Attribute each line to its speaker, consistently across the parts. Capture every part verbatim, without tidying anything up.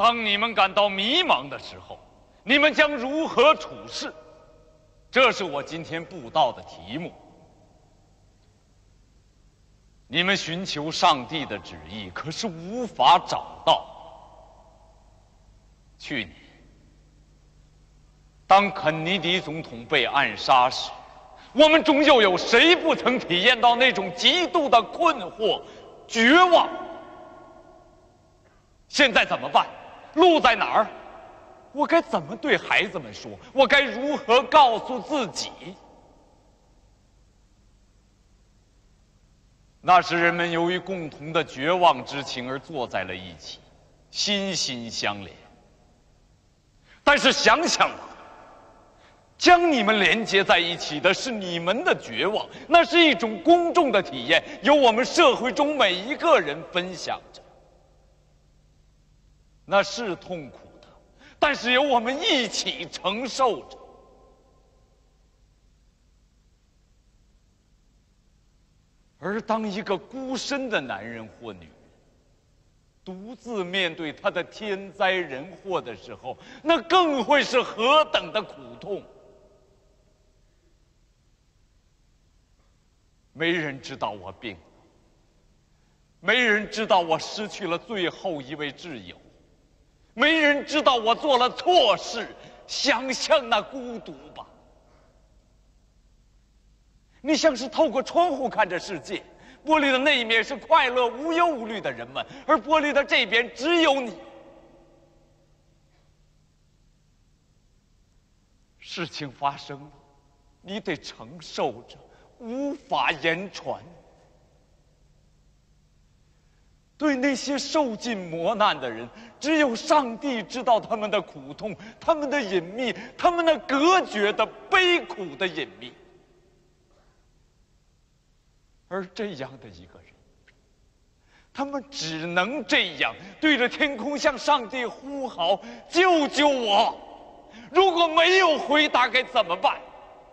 Speaker 1: 当你们感到迷茫的时候，你们将如何处事？这是我今天布道的题目。你们寻求上帝的旨意，可是无法找到。去年，当肯尼迪总统被暗杀时，我们中又有谁不曾体验到那种极度的困惑、绝望？现在怎么办？路在哪儿？我该怎么对孩子们说？我该如何告诉自己？那时人们由于共同的绝望之情而坐在了一起，心心相连。但是想想吧，将你们连接在一起的是你们的绝望，那是一种公众的体验，由我们社会中每一个人分享着。那是痛苦的，但是由我们一起承受着。而当一个孤身的男人或女人独自面对他的天灾人祸的时候，那更会是何等的苦痛！没人知道我病了，没人知道我失去了最后一位挚友，没人知道我做了错事。想象那孤独吧。你像是透过窗户看着世界，玻璃的那一面是快乐无忧无虑的人们，而玻璃的这边只有你。事情发生了，你得承受着，无法言传。对那些受尽磨难的人，只有上帝知道他们的苦痛，他们的隐秘，他们那隔绝的悲苦的隐秘。而这样的一个人，他们只能这样对着天空向上帝呼号：“救救我！”如果没有回答，该怎么办？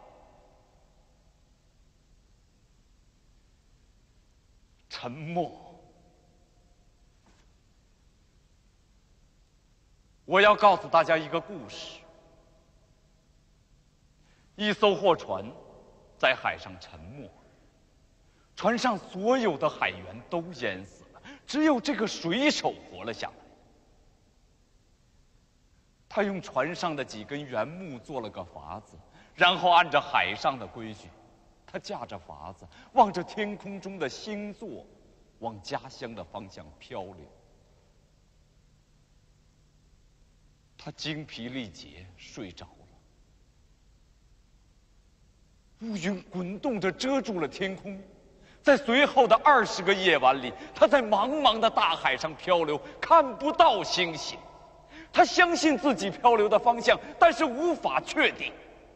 Speaker 1: 沉默。我要告诉大家一个故事：一艘货船在海上沉没。船上所有的海员都淹死了，只有这个水手活了下来。他用船上的几根原木做了个筏子，然后按照海上的规矩，他驾着筏子，望着天空中的星座，往家乡的方向漂流。他精疲力竭，睡着了。乌云滚动着遮住了天空。在随后的二十个夜晚里，他在茫茫的大海上漂流，看不到星星。他相信自己漂流的方向，但是无法确定。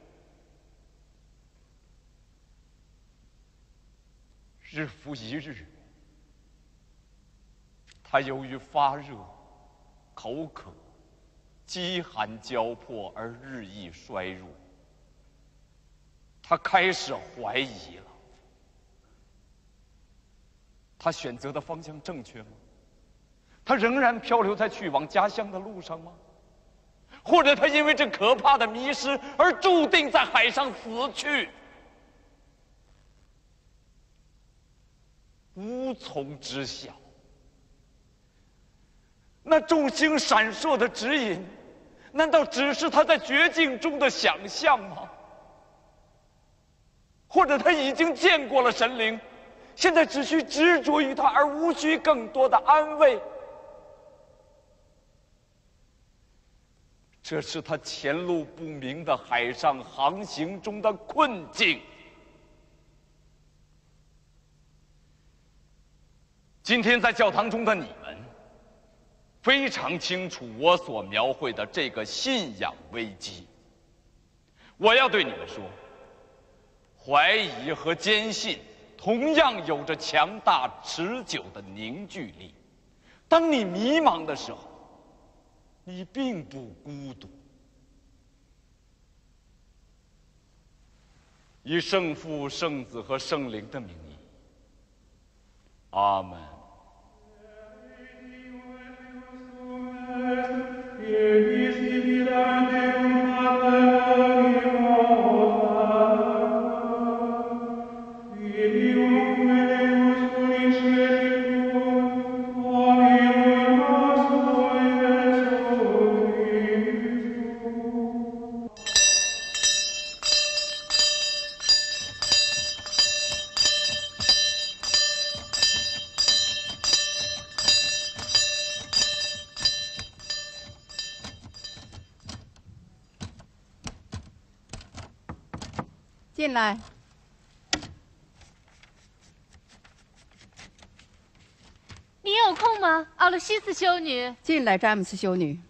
Speaker 1: 日复一日，他由于发热、口渴、饥寒交迫而日益衰弱。他开始怀疑了。他选择的方向正确吗？他仍然漂流在去往家乡的路上吗？或者他因为这可怕的迷失而注定在海上死去？无从知晓。那众星闪烁的指引，难道只是他在绝境中的想象吗？或者他已经见过了神灵，现在只需执着于他，而无需更多的安慰。这是他前路不明的海上航行中的困境。今天在教堂中的你们，非常清楚我所描绘的这个信仰危机。我要对你们说，怀疑和坚信同样有着强大持久的凝聚力。当你迷茫的时候，你并不孤独。以圣父、圣子和圣灵的名义，阿门。
Speaker 2: 进来。
Speaker 3: 你有空吗，奥洛西斯修女？
Speaker 2: 进来，詹姆斯修女。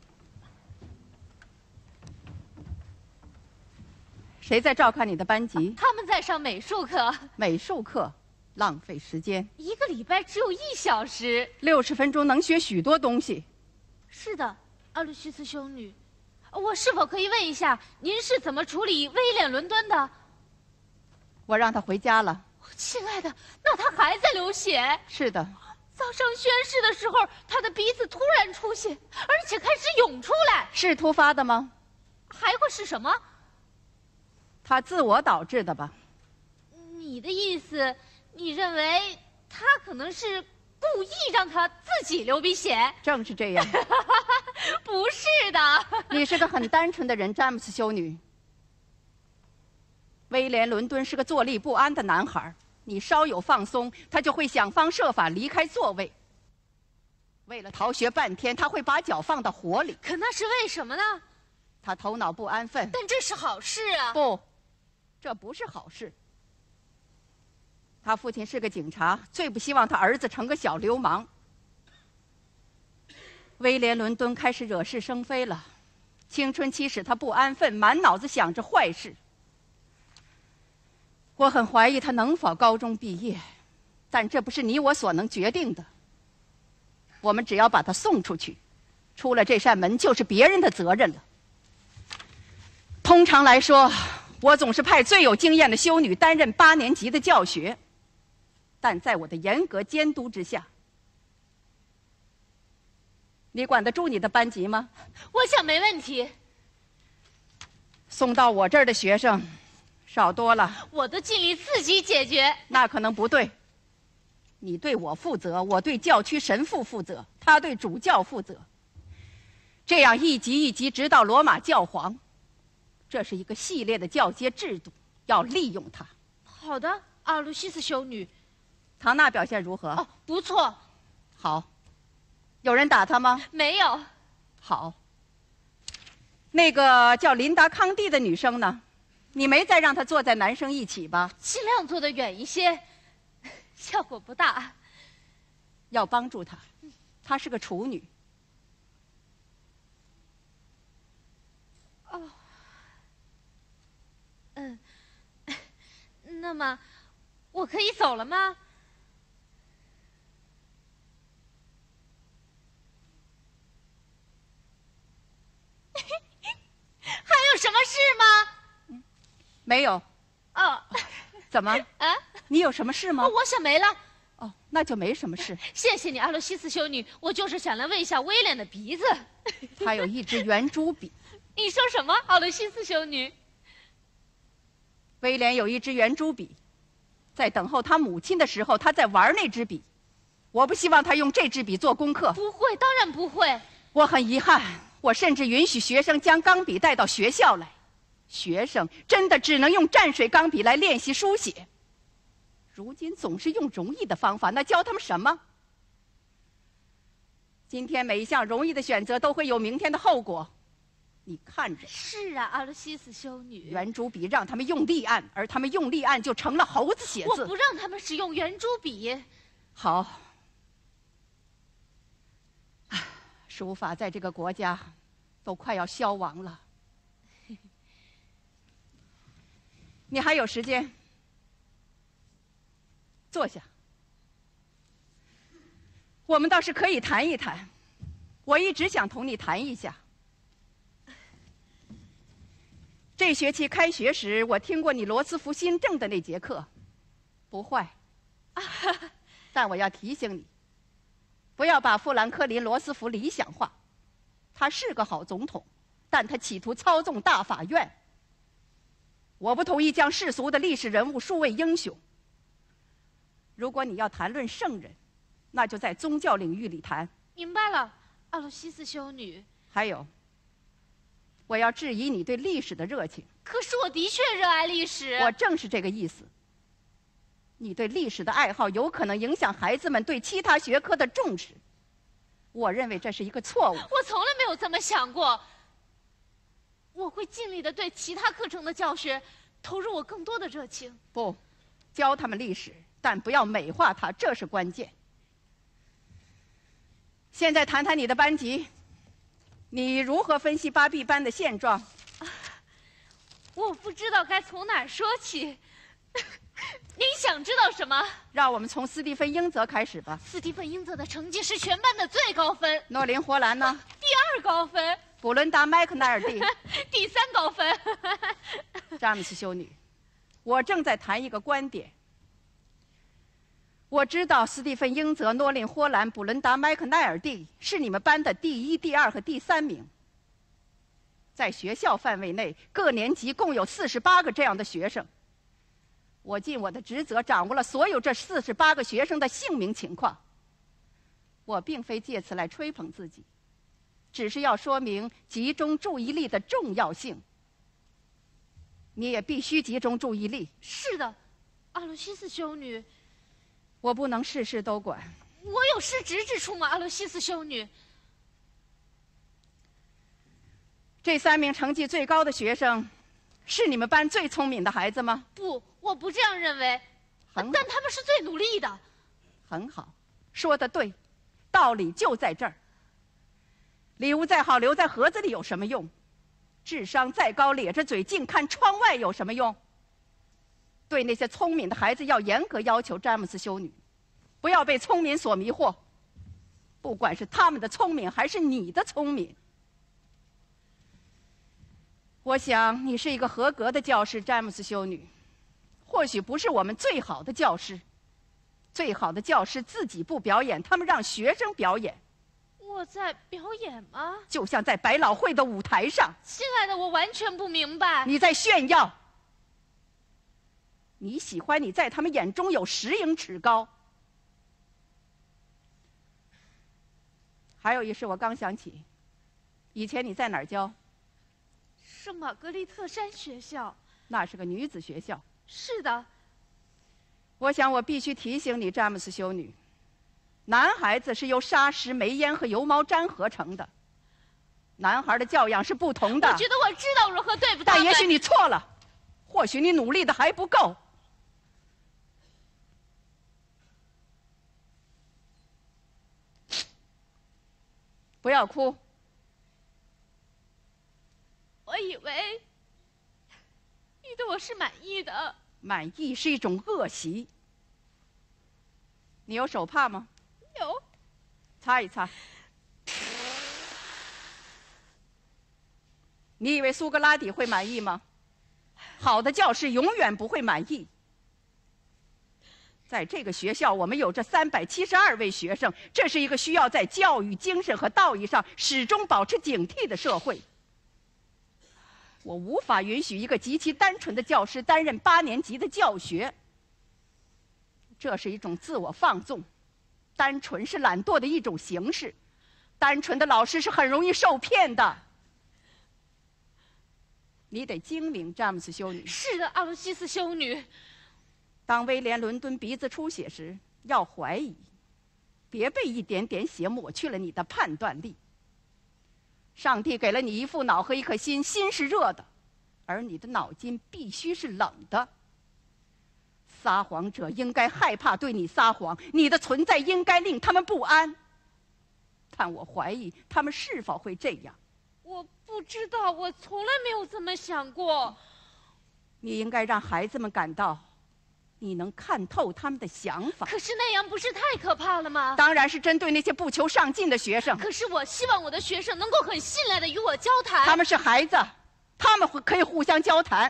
Speaker 2: 谁在照看你的班级？
Speaker 3: 他们在上美术课。
Speaker 2: 美术课，浪费时间。
Speaker 3: 一个礼拜只有一小时，
Speaker 2: 六十分钟能学许多东西。
Speaker 3: 是的，奥洛西斯修女，我是否可以问一下，您是怎么处理威廉·伦敦的？
Speaker 2: 我让他回家了。
Speaker 3: 亲爱的，那他还在流血？
Speaker 2: 是的。
Speaker 3: 早上宣誓的时候，他的鼻子突然出血，而且开始涌出来。
Speaker 2: 是突发的吗？
Speaker 3: 还会是什么？
Speaker 2: 他自我导致的吧？
Speaker 3: 你的意思，你认为他可能是故意让他自己流鼻血？
Speaker 2: 正是这样。
Speaker 3: 不是的。
Speaker 2: 你是个很单纯的人，詹姆斯修女。 威廉·伦敦是个坐立不安的男孩，你稍有放松，他就会想方设法离开座位。为了逃学半天，他会把脚放到火里。
Speaker 3: 可那是为什么呢？
Speaker 2: 他头脑不安分。
Speaker 3: 但这是好事啊！
Speaker 2: 不，这不是好事。他父亲是个警察，最不希望他儿子成个小流氓。威廉·伦敦开始惹是生非了，青春期使他不安分，满脑子想着坏事。 我很怀疑他能否高中毕业，但这不是你我所能决定的。我们只要把他送出去，出了这扇门就是别人的责任了。通常来说，我总是派最有经验的修女担任八年级的教学，但在我的严格监督之下，你管得住你的班级吗？
Speaker 3: 我想没问题。
Speaker 2: 送到我这儿的学生。 少多了，
Speaker 3: 我都尽力自己解决。
Speaker 2: 那可能不对。你对我负责，我对教区神父负责，他对主教负责。这样一级一级，直到罗马教皇。这是一个系列的教阶制度，要利用它。
Speaker 3: 好的，阿鲁西斯修女。
Speaker 2: 唐娜表现如何？
Speaker 3: 哦，不错。
Speaker 2: 好。有人打他吗？
Speaker 3: 没有。
Speaker 2: 好。那个叫琳达·康蒂的女生呢？ 你没再让他坐在男生一起吧？
Speaker 3: 尽量坐得远一些，效果不大。
Speaker 2: 要帮助他，她是个处女。
Speaker 3: 哦，嗯，那么我可以走了吗？还有什么事吗？
Speaker 2: 没有，
Speaker 3: 哦，
Speaker 2: 怎么？
Speaker 3: 啊，
Speaker 2: 你有什么事吗？
Speaker 3: 哦，我想没了。
Speaker 2: 哦，那就没什么事。
Speaker 3: 谢谢你，阿洛西斯修女。我就是想来问一下威廉的鼻子。
Speaker 2: 他有一支圆珠笔。
Speaker 3: 你说什么，阿洛西斯修女？
Speaker 2: 威廉有一支圆珠笔，在等候他母亲的时候，他在玩那支笔。我不希望他用这支笔做功课。
Speaker 3: 不会，当然不会。
Speaker 2: 我很遗憾，我甚至允许学生将钢笔带到学校来。 学生真的只能用蘸水钢笔来练习书写。如今总是用容易的方法，那教他们什么？今天每一项容易的选择都会有明天的后果，你看着。
Speaker 3: 是啊，阿洛西斯修女。
Speaker 2: 圆珠笔让他们用力按，而他们用力按就成了猴子写字。
Speaker 3: 我不让他们使用圆珠笔。
Speaker 2: 好。书法在这个国家都快要消亡了。 你还有时间，坐下。我们倒是可以谈一谈，我一直想同你谈一下。这学期开学时，我听过你罗斯福新政的那节课，不坏。但我要提醒你，不要把富兰克林·罗斯福理想化。 他是个好总统，但他企图操纵大法院。我不同意将世俗的历史人物树为英雄。如果你要谈论圣人，那就在宗教领域里谈。
Speaker 3: 明白了，阿鲁西斯修女。
Speaker 2: 还有，我要质疑你对历史的热情。
Speaker 3: 可是我的确热爱历史。
Speaker 2: 我正是这个意思。你对历史的爱好有可能影响孩子们对其他学科的重视。我认为这是一个错误。
Speaker 3: 我从来没有这么想过。我会尽力的对其他课程的教学投入我更多的热情。
Speaker 2: 不，教他们历史，但不要美化它，这是关键。现在谈谈你的班级，你如何分析八 B 班的现状？
Speaker 3: 我不知道该从哪儿说起。您想知道什么？
Speaker 2: 让我们从斯蒂芬·英泽开始吧。
Speaker 3: 斯蒂芬·英泽的成绩是全班的最高分。
Speaker 2: 诺林·霍兰呢？
Speaker 3: 第二高分。
Speaker 2: 布伦达·麦克奈尔蒂
Speaker 3: 第三高分。
Speaker 2: 詹姆斯修女，我正在谈一个观点。我知道斯蒂芬·英泽、诺林·霍兰、布伦达·麦克奈尔蒂是你们班的第一、第二和第三名。在学校范围内，各年级共有四十八个这样的学生。我尽我的职责，掌握了所有这四十八个学生的姓名情况。我并非借此来吹捧自己，只是要说明集中注意力的重要性。你也必须集中注意力。
Speaker 3: 是的，阿鲁西斯修女。
Speaker 2: 我不能事事都管。
Speaker 3: 我有失职之处吗，阿鲁西斯修女？
Speaker 2: 这三名成绩最高的学生，是你们班最聪明的孩子吗？
Speaker 3: 不，我不这样认为。但他们是最努力的。
Speaker 2: 很好，说得对，道理就在这儿。礼物再好留在盒子里有什么用？智商再高咧着嘴净看窗外有什么用？对那些聪明的孩子要严格要求，詹姆斯修女，不要被聪明所迷惑。不管是他们的聪明还是你的聪明。我想你是一个合格的教师，詹姆斯修女。或许不是我们最好的教师，最好的教师自己不表演，他们让学生表演。
Speaker 3: 我在表演吗？
Speaker 2: 就像在百老汇的舞台上。
Speaker 3: 亲爱的，我完全不明白。
Speaker 2: 你在炫耀。你喜欢你在他们眼中有十英尺高。还有一事我刚想起，以前你在哪儿教？
Speaker 3: 圣玛格丽特山学校。
Speaker 2: 那是个女子学校。
Speaker 3: 是的。
Speaker 2: 我想我必须提醒你，詹姆斯修女，男孩子是由砂石、煤烟和油毛毡合成的，男孩的教养是不同的。
Speaker 3: 我觉得我知道如何对付他们。
Speaker 2: 但也许你错了，或许你努力的还不够。不要哭。
Speaker 3: 我以为你对我是满意的。
Speaker 2: 满意是一种恶习。你有手帕吗？
Speaker 3: 有。
Speaker 2: 擦一擦。你以为苏格拉底会满意吗？好的教师永远不会满意。在这个学校，我们有着三百七十二位学生，这是一个需要在教育精神和道义上始终保持警惕的社会。我无法允许一个极其单纯的教师担任八年级的教学。这是一种自我放纵，单纯是懒惰的一种形式，单纯的老师是很容易受骗的。你得精明，詹姆斯修女。
Speaker 3: 是的，阿鲁西斯修女。
Speaker 2: 当威廉·伦敦鼻子出血时，要怀疑，别被一点点血抹去了你的判断力。上帝给了你一副脑和一颗心，心是热的，而你的脑筋必须是冷的。撒谎者应该害怕对你撒谎，你的存在应该令他们不安。但我怀疑他们是否会这样。
Speaker 3: 我不知道，我从来没有这么想过。
Speaker 2: 你应该让孩子们感到你能看透他们的想法。
Speaker 3: 可是那样不是太可怕了吗？
Speaker 2: 当然是针对那些不求上进的学生。
Speaker 3: 可是我希望我的学生能够很信赖地与我交谈。
Speaker 2: 他们是孩子，他们会可以互相交谈。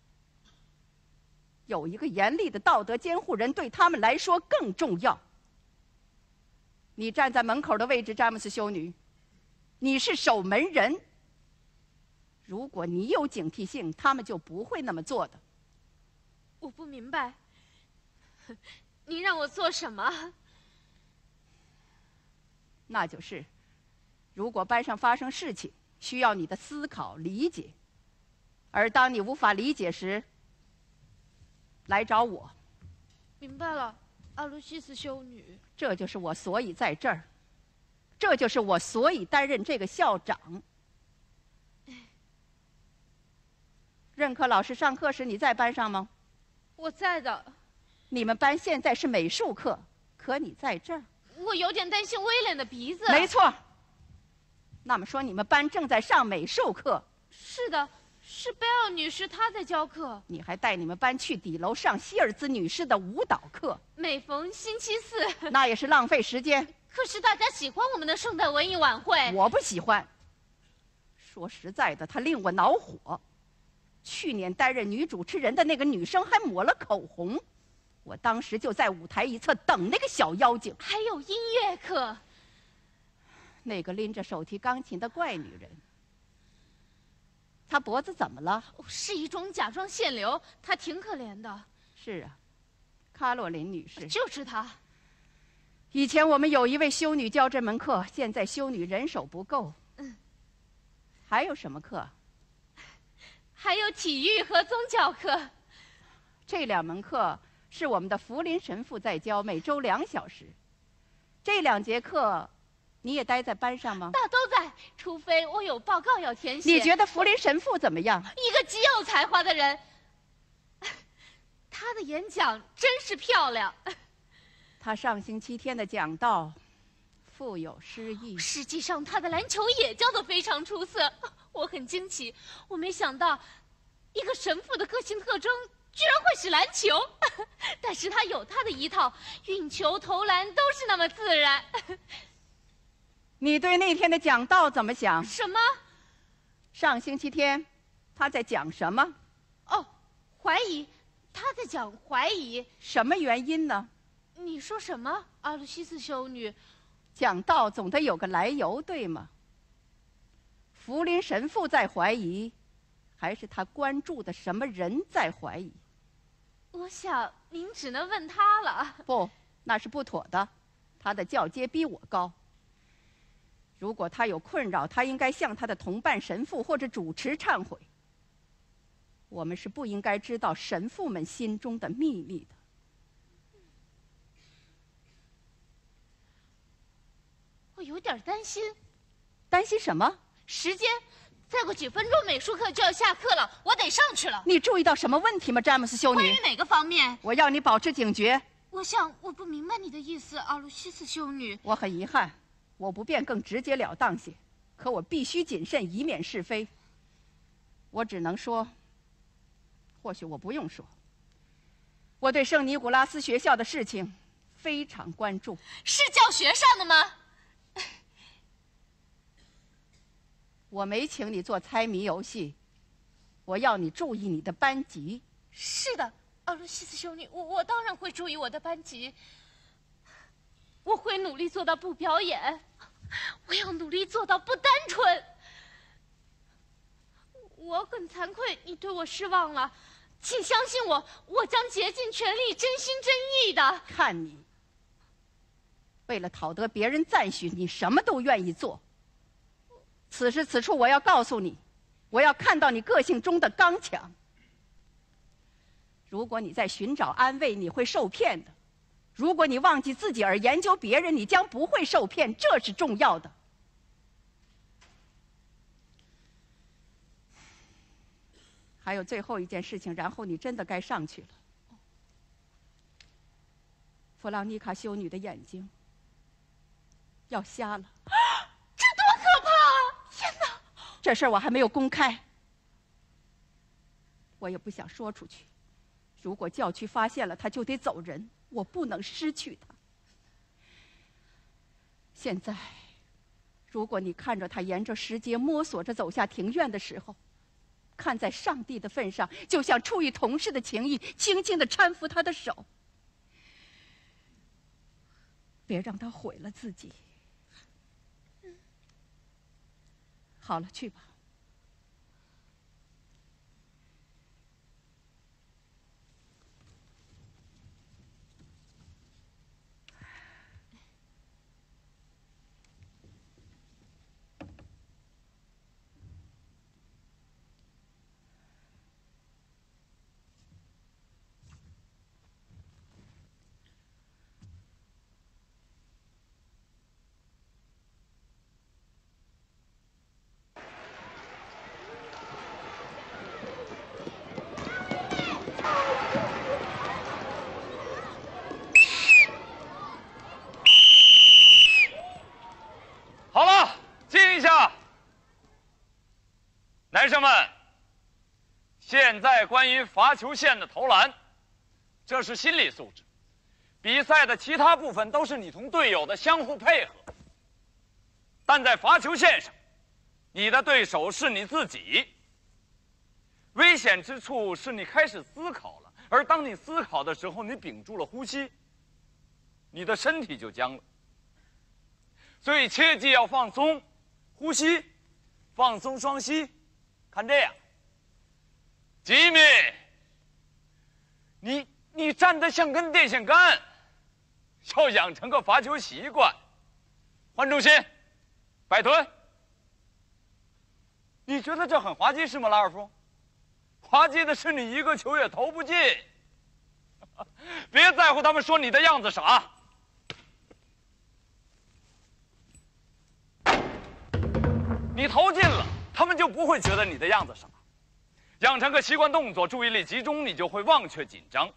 Speaker 2: 有一个严厉的道德监护人对他们来说更重要。你站在门口的位置，詹姆斯修女， 你是守门人。如果你有警惕性，他们就不会那么做的。
Speaker 3: 我不明白，您让我做什么？
Speaker 2: 那就是，如果班上发生事情，需要你的思考理解，而当你无法理解时，来找我。
Speaker 3: 明白了，阿卢西斯修女。
Speaker 2: 这就是我所以在这儿，这就是我所以担任这个校长。任课老师上课时你在班上吗？
Speaker 3: 我在的。
Speaker 2: 你们班现在是美术课，可你在这儿。
Speaker 3: 我有点担心威廉的鼻子。
Speaker 2: 没错。那么说你们班正在上美术课？
Speaker 3: 是的，是贝尔女士她在教课。
Speaker 2: 你还带你们班去底楼上希尔兹女士的舞蹈课？
Speaker 3: 每逢星期四。
Speaker 2: 那也是浪费时间。
Speaker 3: 可是大家喜欢我们的圣诞文艺晚会。
Speaker 2: 我不喜欢。说实在的，它令我恼火。去年担任女主持人的那个女生还抹了口红，我当时就在舞台一侧等那个小妖精。
Speaker 3: 还有音乐课，
Speaker 2: 那个拎着手提钢琴的怪女人，她脖子怎么了？
Speaker 3: 是一种甲状腺瘤，她挺可怜的。
Speaker 2: 是啊，卡洛琳女士。
Speaker 3: 就是她。
Speaker 2: 以前我们有一位修女教这门课，现在修女人手不够。
Speaker 3: 嗯。
Speaker 2: 还有什么课？
Speaker 3: 还有体育和宗教课。
Speaker 2: 这两门课是我们的福林神父在教，每周两小时。这两节课，你也待在班上吗？
Speaker 3: 大都在，除非我有报告要填写。
Speaker 2: 你觉得福林神父怎么样？
Speaker 3: 一个极有才华的人。他的演讲真是漂亮。
Speaker 2: 他上星期天的讲道富有诗意。
Speaker 3: 实际上，他的篮球也教得非常出色。我很惊奇，我没想到，一个神父的个性特征居然会是篮球。但是他有他的一套，运球、投篮都是那么自然。
Speaker 2: 你对那天的讲道怎么想？
Speaker 3: 什么？
Speaker 2: 上星期天，他在讲什么？
Speaker 3: 哦，怀疑，他在讲怀疑。
Speaker 2: 什么原因呢？
Speaker 3: 你说什么，阿鲁西斯修女？
Speaker 2: 讲道总得有个来由，对吗？福林神父在怀疑，还是他关注的什么人在怀疑？
Speaker 3: 我想您只能问他了。
Speaker 2: 不，那是不妥的。他的教阶比我高。如果他有困扰，他应该向他的同伴神父或者主持忏悔。我们是不应该知道神父们心中的秘密的。
Speaker 3: 我有点担心。
Speaker 2: 担心什么？
Speaker 3: 时间，再过几分钟美术课就要下课了，我得上去了。
Speaker 2: 你注意到什么问题吗，詹姆斯修女？
Speaker 3: 关于哪个方面？
Speaker 2: 我要你保持警觉。
Speaker 3: 我想我不明白你的意思，阿鲁西斯修女。
Speaker 2: 我很遗憾，我不便更直截了当些，可我必须谨慎，以免是非。我只能说，或许我不用说，我对圣尼古拉斯学校的事情非常关注。
Speaker 3: 是教学上的吗？
Speaker 2: 我没请你做猜谜游戏，我要你注意你的班级。
Speaker 3: 是的，阿鲁西斯修女，我我当然会注意我的班级。我会努力做到不表演，我要努力做到不单纯。我很惭愧，你对我失望了，请相信我，我将竭尽全力，真心真意的。
Speaker 2: 看你，为了讨得别人赞许，你什么都愿意做。此时此处，我要告诉你，我要看到你个性中的刚强。如果你在寻找安慰，你会受骗的；如果你忘记自己而研究别人，你将不会受骗，这是重要的。还有最后一件事情，然后你真的该上去了。弗朗妮卡修女的眼睛要瞎了。
Speaker 3: 这多可怕！天哪！
Speaker 2: 这事儿我还没有公开，我也不想说出去。如果教区发现了他，就得走人，我不能失去他。现在，如果你看着他沿着石阶摸索着走下庭院的时候，看在上帝的份上，就像出于同事的情谊，轻轻地搀扶他的手，别让他毁了自己。 好了，去吧。
Speaker 1: 好了，静一下，男生们。现在关于罚球线的投篮，这是心理素质。比赛的其他部分都是你同队友的相互配合，但在罚球线上，你的对手是你自己。危险之处是你开始思考了，而当你思考的时候，你屏住了呼吸，你的身体就僵了。所以切记要放松呼吸，放松双膝，看这样。吉米，你你站得像根电线杆，要养成个罚球习惯。换重心，摆臀。你觉得这很滑稽是吗，拉尔夫？滑稽的是你一个球也投不进。别在乎他们说你的样子傻。你投进了，他们就不会觉得你的样子傻。养成个习惯动作，注意力集中，你就会忘却紧张。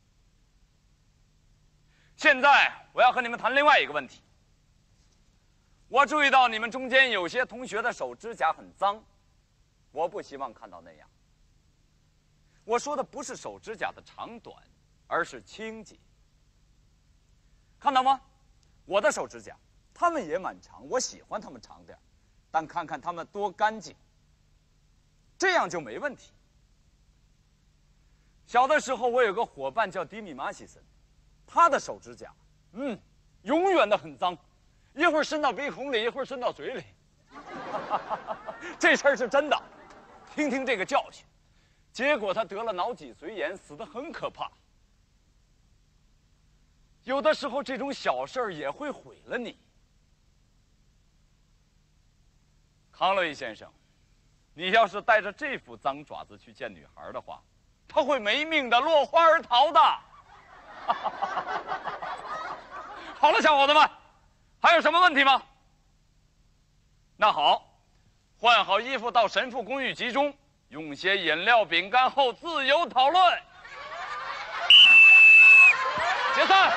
Speaker 1: 现在我要和你们谈另外一个问题。我注意到你们中间有些同学的手指甲很脏，我不希望看到那样。我说的不是手指甲的长短，而是清洁。看到吗？我的手指甲，它们也蛮长，我喜欢它们长点，但看看它们多干净。这样就没问题。小的时候，我有个伙伴叫迪米马西森，他的手指甲，嗯，永远的很脏，一会儿伸到鼻孔里，一会儿伸到嘴里。这事儿是真的，听听这个教训。结果他得了脑脊髓炎，死得很可怕。有的时候，这种小事儿也会毁了你。康乐义先生，你要是带着这副脏爪子去见女孩的话，她会没命的落荒而逃的。好了，小伙子们，还有什么问题吗？那好，换好衣服到神父公寓集中，用些饮料、饼干后自由讨论。解散。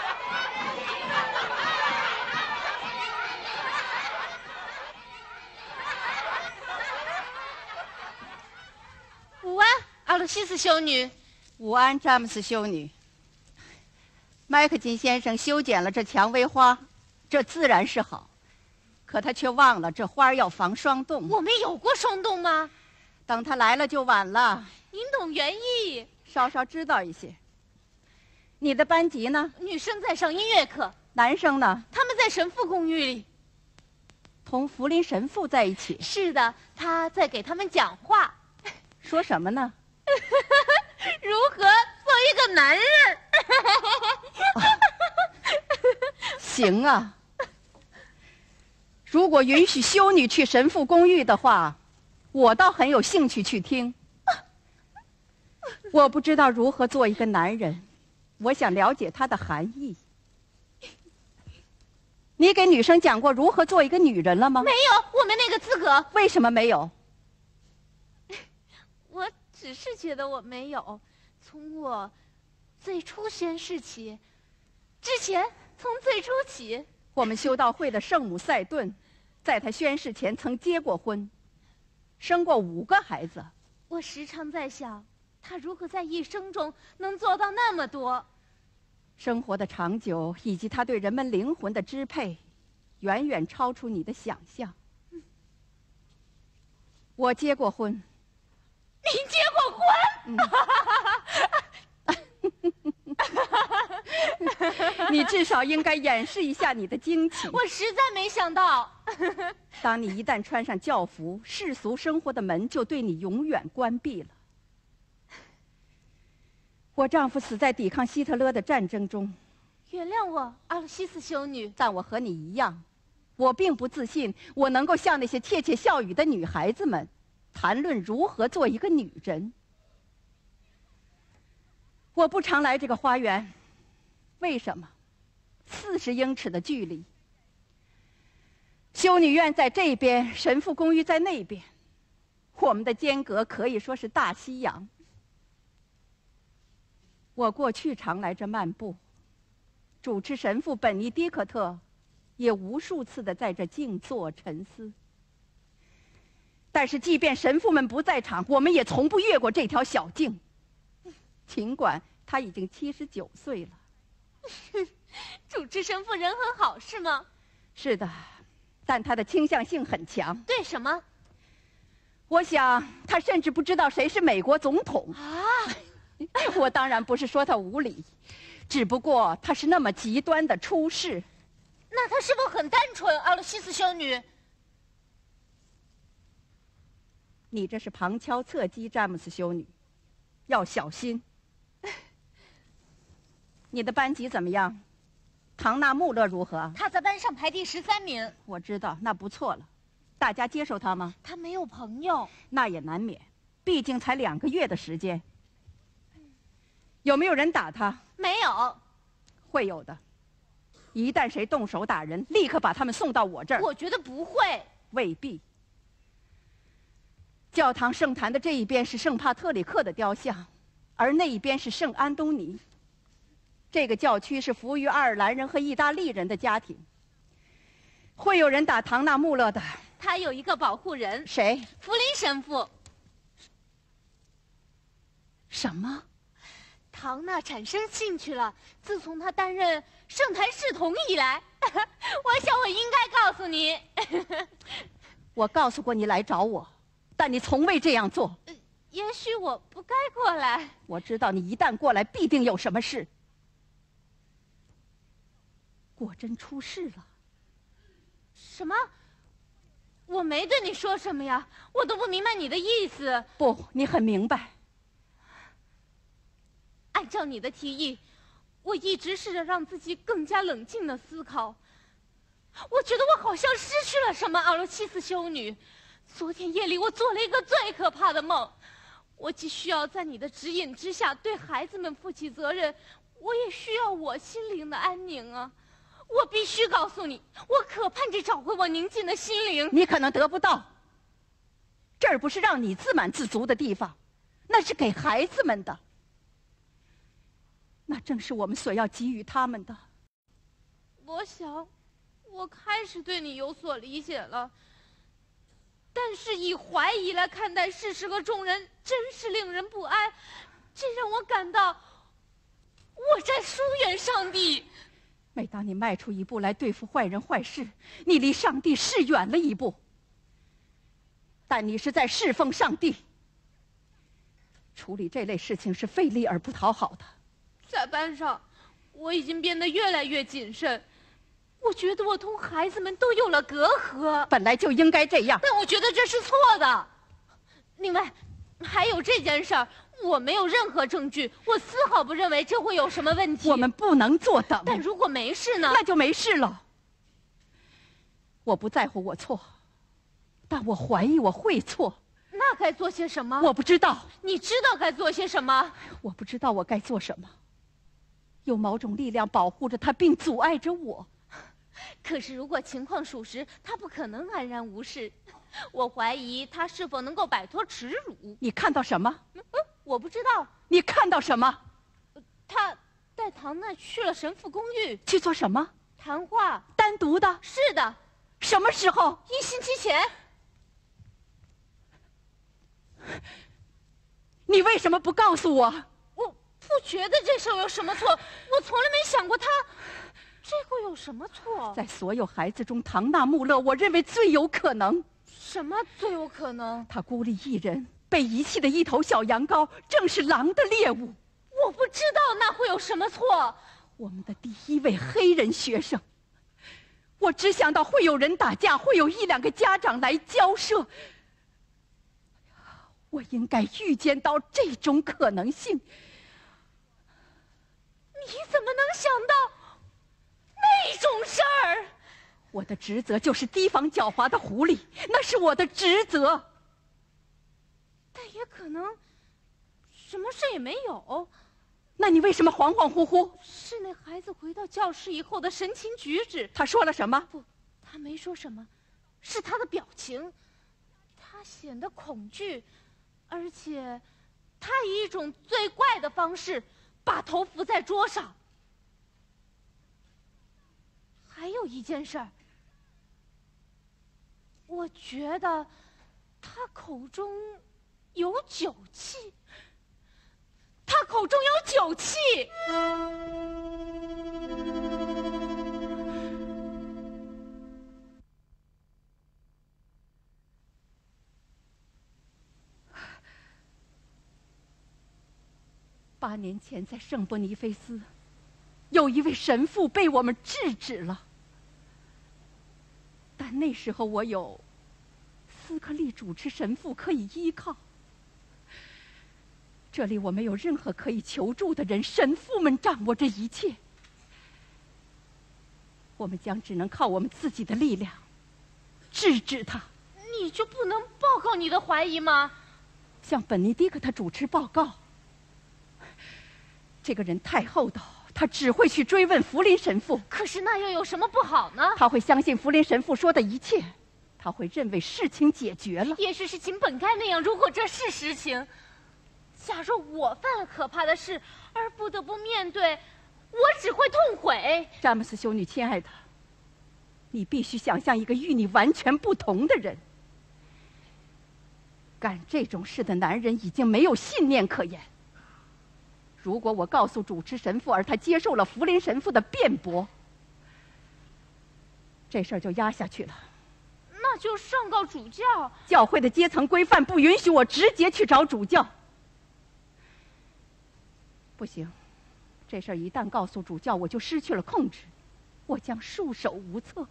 Speaker 3: 午安，阿鲁西斯修女。
Speaker 2: 午安，詹姆斯修女。麦克金先生修剪了这蔷薇花，这自然是好，可他却忘了这花要防霜冻。
Speaker 3: 我们有过霜冻吗？
Speaker 2: 等他来了就晚了。
Speaker 3: 您懂园艺，
Speaker 2: 稍稍知道一些。你的班级呢？
Speaker 3: 女生在上音乐课，
Speaker 2: 男生呢？
Speaker 3: 他们在神父公寓里，
Speaker 2: 同福林神父在一起。
Speaker 3: 是的，他在给他们讲话。
Speaker 2: 说什么呢？
Speaker 3: 如何做一个男人？
Speaker 2: 行啊，如果允许修女去神父公寓的话，我倒很有兴趣去听。我不知道如何做一个男人，我想了解它的含义。你给女生讲过如何做一个女人了吗？
Speaker 3: 没有，我没那个资格。
Speaker 2: 为什么没有？
Speaker 3: 我只是觉得我没有。从我最初宣誓起，之前从最初起，
Speaker 2: 我们修道会的圣母赛顿，在她宣誓前曾结过婚，生过五个孩子。
Speaker 3: 我时常在想，她如何在一生中能做到那么多。
Speaker 2: 生活的长久以及她对人们灵魂的支配，远远超出你的想象。我结过婚。
Speaker 3: 您结过婚？
Speaker 2: 嗯、你至少应该掩饰一下你的惊奇。
Speaker 3: 我实在没想到。
Speaker 2: 当你一旦穿上教服，世俗生活的门就对你永远关闭了。我丈夫死在抵抗希特勒的战争中。
Speaker 3: 原谅我，阿鲁西斯修女。
Speaker 2: 但我和你一样，我并不自信我能够像那些窃窃笑语的女孩子们，谈论如何做一个女人。我不常来这个花园，为什么？四十英尺的距离。修女院在这边，神父公寓在那边，我们的间隔可以说是大西洋。我过去常来这漫步，主持神父本尼迪克特也无数次的在这静坐沉思。但是，即便神父们不在场，我们也从不越过这条小径。尽管他已经七十九岁了。
Speaker 3: 主持神父人很好，是吗？
Speaker 2: 是的，但他的倾向性很强。
Speaker 3: 对什么？
Speaker 2: 我想他甚至不知道谁是美国总统
Speaker 3: 啊！
Speaker 2: 我当然不是说他无理，只不过他是那么极端的出世。
Speaker 3: 那他是不是很单纯，阿鲁西斯修女？
Speaker 2: 你这是旁敲侧击，詹姆斯修女，要小心。你的班级怎么样？唐纳穆勒如何？
Speaker 3: 他在班上排第十三名。
Speaker 2: 我知道，那不错了。大家接受他吗？
Speaker 3: 他没有朋友。
Speaker 2: 那也难免，毕竟才两个月的时间。有没有人打他？
Speaker 3: 没有。
Speaker 2: 会有的。一旦谁动手打人，立刻把他们送到我这儿。
Speaker 3: 我觉得不会。
Speaker 2: 未必。教堂圣坛的这一边是圣帕特里克的雕像，而那一边是圣安东尼。这个教区是服务于爱尔兰人和意大利人的家庭。会有人打唐纳穆勒的。
Speaker 3: 他有一个保护人。
Speaker 2: 谁？
Speaker 3: 福林神父。
Speaker 2: 什么？
Speaker 3: 唐纳产生兴趣了。自从他担任圣坛侍童以来，我想我应该告诉你。
Speaker 2: 我告诉过你来找我，但你从未这样做。
Speaker 3: 也许我不该过来。
Speaker 2: 我知道你一旦过来，必定有什么事。果真出事了。
Speaker 3: 什么？我没对你说什么呀，我都不明白你的意思。
Speaker 2: 不，你很明白。
Speaker 3: 按照你的提议，我一直试着让自己更加冷静的思考。我觉得我好像失去了什么，阿罗西斯修女。昨天夜里我做了一个最可怕的梦，我既需要在你的指引之下对孩子们负起责任，我也需要我心灵的安宁啊。我必须告诉你，我可盼着找回我宁静的心灵。
Speaker 2: 你可能得不到。这儿不是让你自满自足的地方，那是给孩子们的。那正是我们所要给予他们的。
Speaker 3: 我想，我开始对你有所理解了，但是以怀疑来看待事实和众人，真是令人不安。这让我感到我在疏远上帝。
Speaker 2: 每当你迈出一步来对付坏人坏事，你离上帝是远了一步。但你是在侍奉上帝。处理这类事情是费力而不讨好的。
Speaker 3: 在班上，我已经变得越来越谨慎。我觉得我同孩子们都有了隔阂。
Speaker 2: 本来就应该这样。
Speaker 3: 但我觉得这是错的。另外，还有这件事儿。我没有任何证据，我丝毫不认为这会有什么问题。
Speaker 2: 我们不能坐等。
Speaker 3: 但如果没事呢？
Speaker 2: 那就没事了。我不在乎我错，但我怀疑我会错。
Speaker 3: 那该做些什么？
Speaker 2: 我不知道。
Speaker 3: 你知道该做些什么？
Speaker 2: 我不知道我该做什么。有某种力量保护着他，并阻碍着我。
Speaker 3: 可是如果情况属实，他不可能安然无事。我怀疑他是否能够摆脱耻辱。
Speaker 2: 你看到什么？
Speaker 3: 嗯，我不知道。
Speaker 2: 你看到什么？
Speaker 3: 他带唐娜去了神父公寓。
Speaker 2: 去做什么？
Speaker 3: 谈话。
Speaker 2: 单独的？
Speaker 3: 是的。
Speaker 2: 什么时候？
Speaker 3: 一星期前。
Speaker 2: 你为什么不告诉我？
Speaker 3: 我不觉得这事有什么错，我从来没想过他这会有什么错。
Speaker 2: 在所有孩子中，唐纳穆勒，我认为最有可能。
Speaker 3: 什么最有可能？
Speaker 2: 他孤立一人，被遗弃的一头小羊羔，正是狼的猎物。
Speaker 3: 我不知道那会有什么错。
Speaker 2: 我们的第一位黑人学生， 我只想到会有人打架，会有一两个家长来交涉。我应该预见到这种可能性。
Speaker 3: 你怎么能想到那种事儿？
Speaker 2: 我的职责就是提防狡猾的狐狸，那是我的职责。
Speaker 3: 但也可能什么事也没有。
Speaker 2: 那你为什么恍恍惚惚？
Speaker 3: 是那孩子回到教室以后的神情举止。
Speaker 2: 他说了什么？
Speaker 3: 不，他没说什么，是他的表情，他显得恐惧，而且他以一种最怪的方式把头伏在桌上。还有一件事儿，我觉得他口中有酒气。他口中有酒气。
Speaker 2: 八年前，在圣伯尼菲斯，有一位神父被我们制止了。但那时候我有斯科利主持神父可以依靠。这里我没有任何可以求助的人，神父们掌握着一切。我们将只能靠我们自己的力量制止他。
Speaker 3: 你就不能报告你的怀疑吗？
Speaker 2: 向本尼迪克特主持报告。这个人太厚道，他只会去追问福林神父。
Speaker 3: 可是那又有什么不好呢？
Speaker 2: 他会相信福林神父说的一切，他会认为事情解决了。
Speaker 3: 也许事情本该那样，如果这是实情。假若我犯了可怕的事，而不得不面对，我只会痛悔。
Speaker 2: 詹姆斯修女，亲爱的，你必须想象一个与你完全不同的人。干这种事的男人已经没有信念可言。如果我告诉主持神父，而他接受了福林神父的辩驳，这事儿就压下去了。
Speaker 3: 那就上告主教。
Speaker 2: 教会的阶层规范不允许我直接去找主教。不行，这事儿一旦告诉主教，我就失去了控制，我将束手无策。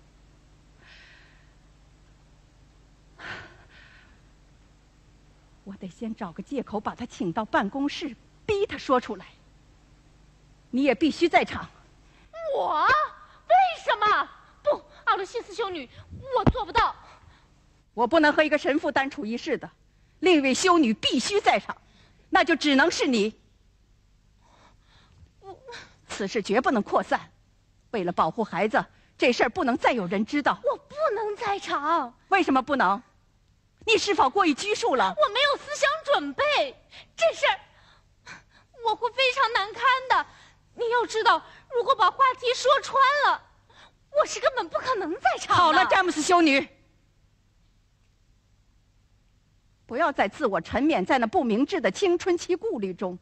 Speaker 2: 我得先找个借口把他请到办公室，逼他说出来。你也必须在场。
Speaker 3: 我？为什么？不，阿鲁西斯修女，我做不到。
Speaker 2: 我不能和一个神父单处一室的，另一位修女必须在场，那就只能是你。此事绝不能扩散，为了保护孩子，这事儿不能再有人知道。
Speaker 3: 我不能在场。
Speaker 2: 为什么不能？你是否过于拘束了？
Speaker 3: 我没有思想准备，这事儿我会非常难堪的。你要知道，如果把话题说穿了，我是根本不可能在场的。
Speaker 2: 好了，詹姆斯修女，不要再自我沉湎在那不明智的青春期顾虑中。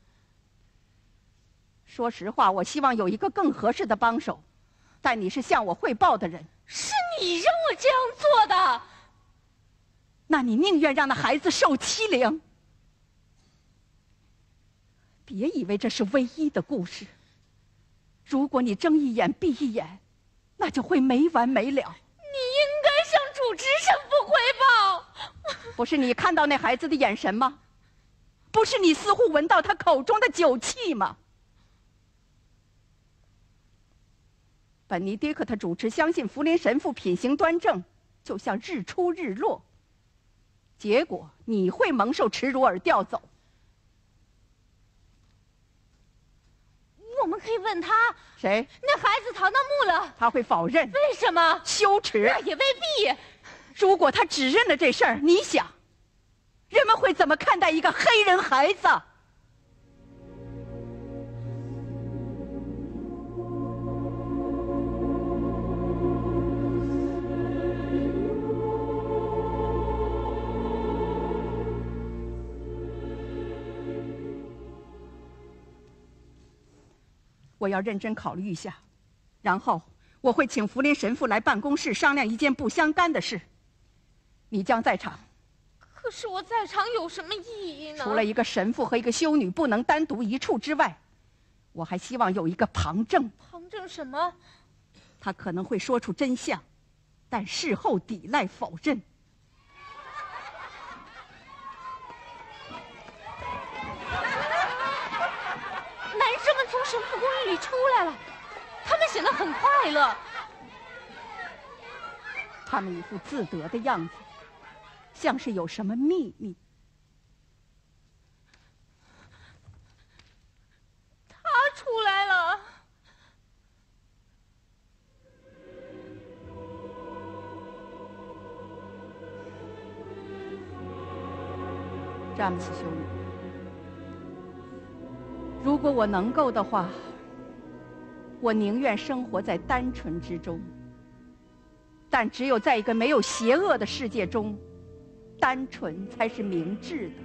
Speaker 2: 说实话，我希望有一个更合适的帮手，但你是向我汇报的人。
Speaker 3: 是你让我这样做的。
Speaker 2: 那你宁愿让那孩子受欺凌？别以为这是唯一的故事。如果你睁一眼闭一眼，那就会没完没了。
Speaker 3: 你应该向主持神父汇报。
Speaker 2: 不是你看到那孩子的眼神吗？不是你似乎闻到他口中的酒气吗？本尼迪克特主持相信福林神父品行端正，就像日出日落。结果你会蒙受耻辱而调走。
Speaker 3: 我们可以问他。
Speaker 2: 谁？
Speaker 3: 那孩子逃到墓了。
Speaker 2: 他会否认。
Speaker 3: 为什么？
Speaker 2: 羞耻。
Speaker 3: 那也未必。
Speaker 2: 如果他指认了这事儿，你想，人们会怎么看待一个黑人孩子？我要认真考虑一下，然后我会请福林神父来办公室商量一件不相干的事。你将在场。
Speaker 3: 可是我在场有什么意义呢？
Speaker 2: 除了一个神父和一个修女不能单独一处之外，我还希望有一个旁证。
Speaker 3: 旁证什么？
Speaker 2: 他可能会说出真相， 但事后抵赖否认。
Speaker 3: 男生们从神父公寓里出来了，他们显得很快乐。
Speaker 2: 他们一副自得的样子，像是有什么秘密。
Speaker 3: 他出来了。
Speaker 2: 詹姆斯修女，如果我能够的话，我宁愿生活在单纯之中。但只有在一个没有邪恶的世界中，单纯才是明智的。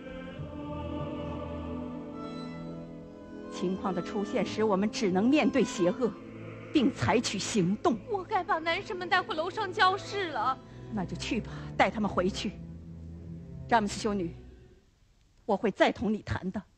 Speaker 2: 情况的出现使我们只能面对邪恶，并采取行动。
Speaker 3: 我该把男生们带回楼上教室了。
Speaker 2: 那就去吧，带他们回去。詹姆斯修女，我会再同你谈的。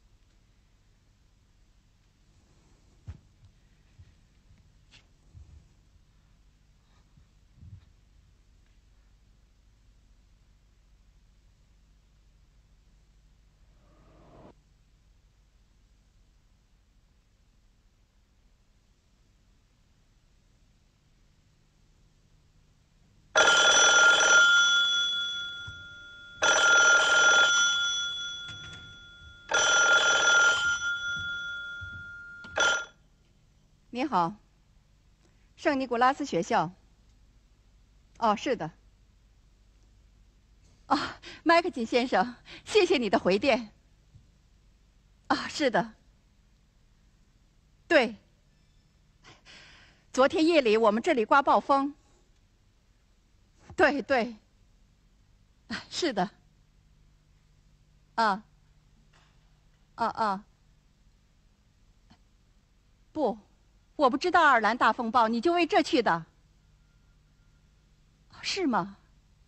Speaker 2: 你好，圣尼古拉斯学校。哦，是的。啊，麦克金先生，谢谢你的回电。啊，是的。对。昨天夜里我们这里刮暴风。对对。是的。啊。啊啊。不。我不知道爱尔兰大风暴，你就为这去的？是吗？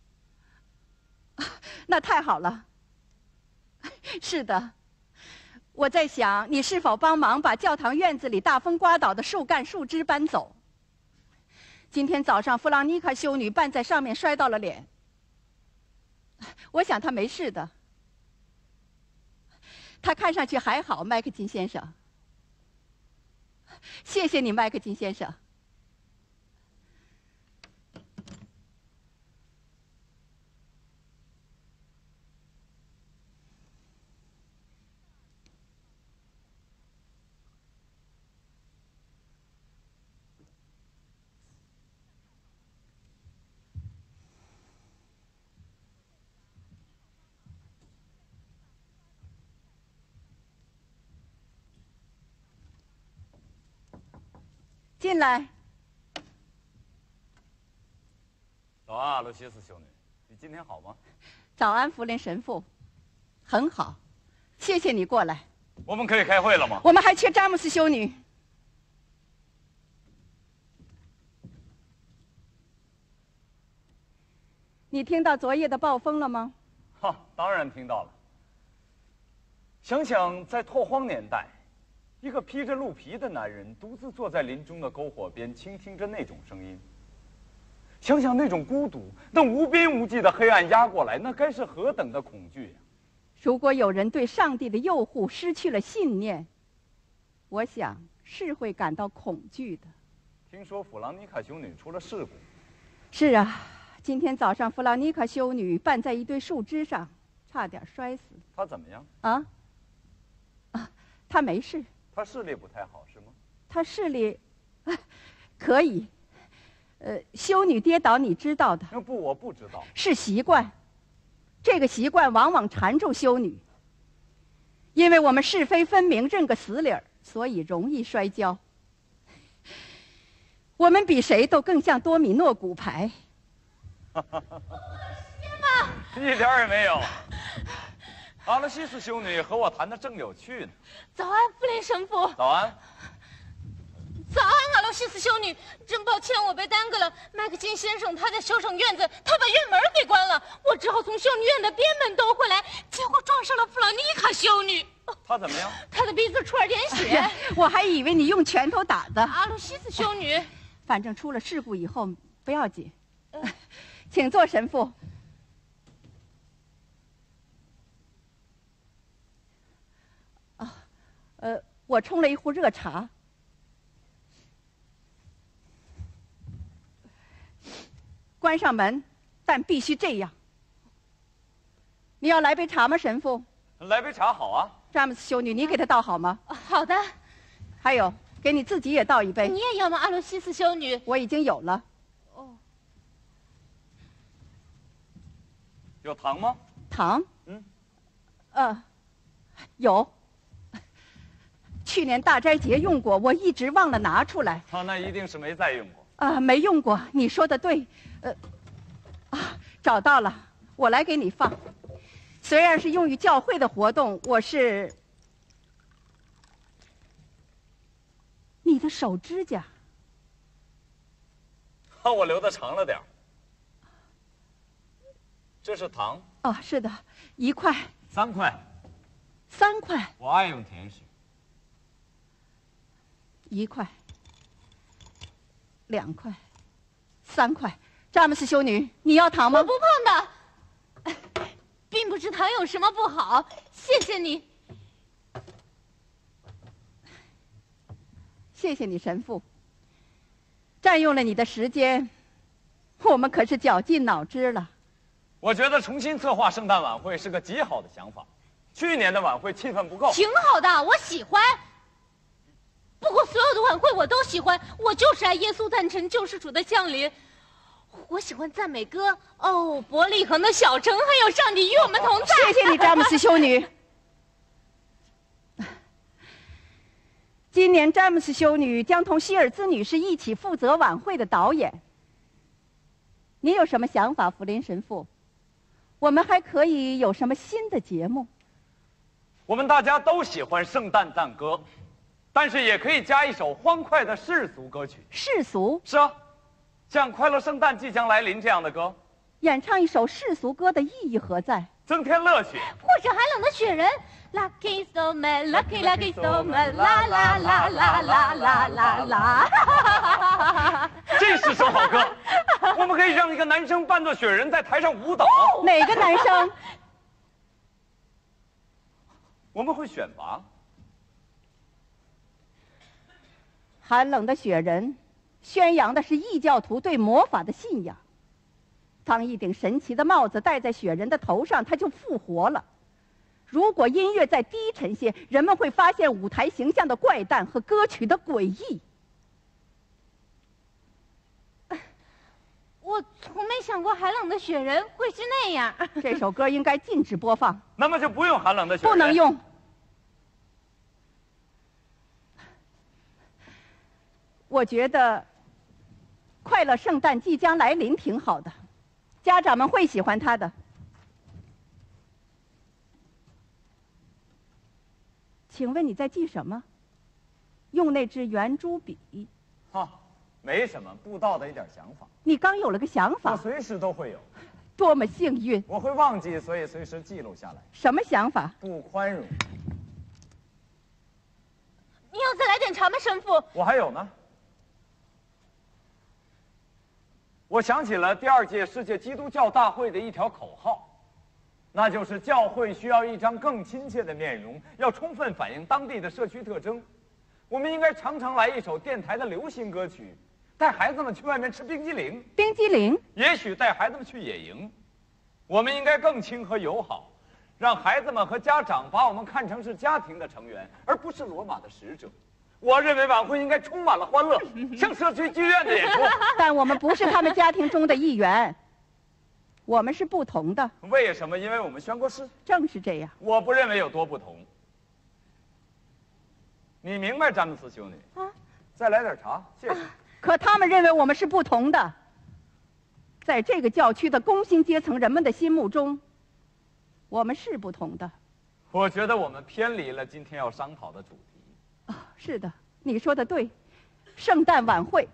Speaker 2: 那太好了。是的，我在想你是否帮忙把教堂院子里大风刮倒的树干、树枝搬走。今天早上弗朗妮卡修女绊在上面摔到了脸，我想她没事的。她看上去还好，麦克金先生。谢谢你，麦克金先生。进来。
Speaker 1: 早安，阿罗西斯修女，你今天好吗？
Speaker 2: 早安，福林神父，很好，谢谢你过来。
Speaker 1: 我们可以开会了吗？
Speaker 2: 我们还缺詹姆斯修女。你听到昨夜的暴风了吗？
Speaker 1: 哈，当然听到了。想想在拓荒年代，一个披着鹿皮的男人独自坐在林中的篝火边，倾听着那种声音。想想那种孤独，那无边无际的黑暗压过来，那该是何等的恐惧呀！
Speaker 2: 如果有人对上帝的诱惑失去了信念，我想是会感到恐惧的。
Speaker 1: 听说弗朗妮卡修女出了事故。
Speaker 2: 是啊，今天早上弗朗妮卡修女绊在一堆树枝上，差点摔死。
Speaker 1: 她怎么样？
Speaker 2: 啊？啊，她没事。
Speaker 1: 她视力不太好是吗？
Speaker 2: 她视力，啊，可以。呃，修女跌倒你知道的。
Speaker 1: 不，我不知道。
Speaker 2: 是习惯，这个习惯往往缠住修女。因为我们是非分明，认个死理儿，所以容易摔跤。我们比谁都更像多米诺骨牌。
Speaker 1: 一点儿也没有。阿勒西斯修女和我谈得正有趣呢。
Speaker 3: 早安，弗林神父。
Speaker 1: 早安。
Speaker 3: 早安，阿罗西斯修女。真抱歉，我被耽搁了。麦克金先生他在修整院子，他把院门给关了，我只好从修女院的边门兜回来，结果撞上了弗朗妮卡修女。
Speaker 1: 她怎么样？
Speaker 3: 她的鼻子出了点血。
Speaker 2: 哎，我还以为你用拳头打的。
Speaker 3: 阿罗西斯修女，
Speaker 2: 反正出了事故以后不要紧。
Speaker 3: 呃、
Speaker 2: 请坐，神父。啊，呃，我冲了一壶热茶。关上门，但必须这样。你要来杯茶吗，神父？
Speaker 1: 来杯茶好啊。
Speaker 2: 詹姆斯修女，你给他倒好吗？
Speaker 3: 好的。
Speaker 2: 还有，给你自己也倒一杯。
Speaker 3: 你也要吗，阿罗西斯修女？
Speaker 2: 我已经有了。
Speaker 3: 哦。
Speaker 1: 有糖吗？
Speaker 2: 糖？
Speaker 1: 嗯。
Speaker 2: 呃，有。去年大斋节用过，我一直忘了拿出来。
Speaker 1: 啊，那一定是没再用过。
Speaker 2: 啊，没用过。你说的对。呃，啊，找到了，我来给你放。虽然是用于教会的活动，我是你的手指甲。
Speaker 1: 啊，我留的长了点儿。这是糖。
Speaker 2: 哦，是的，一块。
Speaker 1: 三块。
Speaker 2: 三块。
Speaker 1: 我爱用甜食。
Speaker 2: 一块。两块。三块。詹姆斯修女，你要糖吗？
Speaker 3: 我不碰的，并不知糖有什么不好。谢谢你。
Speaker 2: 谢谢你，神父。占用了你的时间，我们可是绞尽脑汁了。
Speaker 1: 我觉得重新策划圣诞晚会是个极好的想法。去年的晚会气氛不够。
Speaker 3: 挺好的，我喜欢。不过所有的晚会我都喜欢，我就是爱耶稣诞辰救世主的降临。我喜欢赞美歌，哦，伯利恒的小城，还有上帝与我们同在。
Speaker 2: 谢谢你，詹姆斯修女。今年詹姆斯修女将同希尔兹女士一起负责晚会的导演。你有什么想法，福林神父？我们还可以有什么新的节目？
Speaker 1: 我们大家都喜欢圣诞赞歌，但是也可以加一首欢快的世俗歌曲。
Speaker 2: 世俗？
Speaker 1: 是啊，像《快乐圣诞即将来临》这样的歌。
Speaker 2: 演唱一首世俗歌的意义何在？
Speaker 1: 增添乐趣。
Speaker 3: 或者寒冷的雪人 ，Lucky Snowman, Lucky Lucky Snowman， 啦啦啦啦啦啦啦啦。
Speaker 1: 这是首好歌，我们可以让一个男生扮作雪人在台上舞蹈。
Speaker 2: 哪个男生？
Speaker 1: 我们会选拔。
Speaker 2: 寒冷的雪人，宣扬的是异教徒对魔法的信仰。当一顶神奇的帽子戴在雪人的头上，他就复活了。如果音乐再低沉些，人们会发现舞台形象的怪诞和歌曲的诡异。
Speaker 3: 我从没想过寒冷的雪人会是那样。
Speaker 2: 这首歌应该禁止播放。
Speaker 1: 那么就不用寒冷的雪人。
Speaker 2: 不能用。我觉得快乐圣诞即将来临挺好的，家长们会喜欢它的。请问你在记什么？用那支圆珠笔。
Speaker 1: 哈，没什么，布道的一点想法。
Speaker 2: 你刚有了个想法。
Speaker 1: 我随时都会有。
Speaker 2: 多么幸运！
Speaker 1: 我会忘记，所以随时记录下来。
Speaker 2: 什么想法？
Speaker 1: 不宽容。
Speaker 3: 你要再来点茶吗，神父？
Speaker 1: 我还有呢。我想起了第二届世界基督教大会的一条口号，那就是教会需要一张更亲切的面容，要充分反映当地的社区特征。我们应该常常来一首电台的流行歌曲，带孩子们去外面吃冰激凌。
Speaker 2: 冰激凌？
Speaker 1: 也许带孩子们去野营。我们应该更亲和友好，让孩子们和家长把我们看成是家庭的成员，而不是罗马的使者。我认为晚会应该充满了欢乐，像社区剧院的演出。
Speaker 2: 但我们不是他们家庭中的一员，我们是不同的。
Speaker 1: 为什么？因为我们宣过誓。
Speaker 2: 正是这样。
Speaker 1: 我不认为有多不同。你明白，詹姆斯修女？啊，再来点茶，谢谢。啊，
Speaker 2: 可他们认为我们是不同的。在这个教区的工薪阶层人们的心目中，我们是不同的。
Speaker 1: 我觉得我们偏离了今天要商讨的主题。
Speaker 2: 啊，是的，你说的对。圣诞晚会，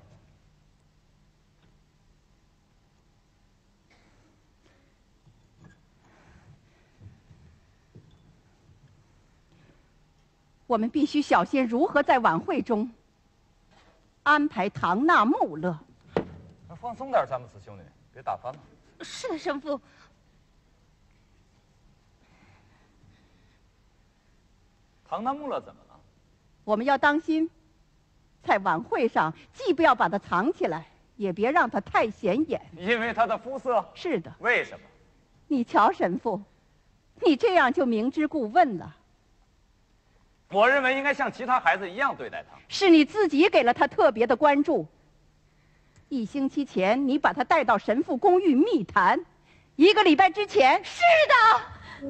Speaker 2: 我们必须小心如何在晚会中安排唐纳穆勒。
Speaker 1: 放松点，詹姆斯兄弟，别打翻了。
Speaker 3: 是的，神父。
Speaker 1: 唐纳穆勒怎么了？
Speaker 2: 我们要当心，在晚会上既不要把它藏起来，也别让它太显眼。
Speaker 1: 因为他的肤色？
Speaker 2: 是的。
Speaker 1: 为什么？
Speaker 2: 你瞧，神父，你这样就明知故问了。
Speaker 1: 我认为应该像其他孩子一样对待他。
Speaker 2: 是你自己给了他特别的关注。一星期前，你把他带到神父公寓密谈；一个礼拜之前，
Speaker 3: 是的。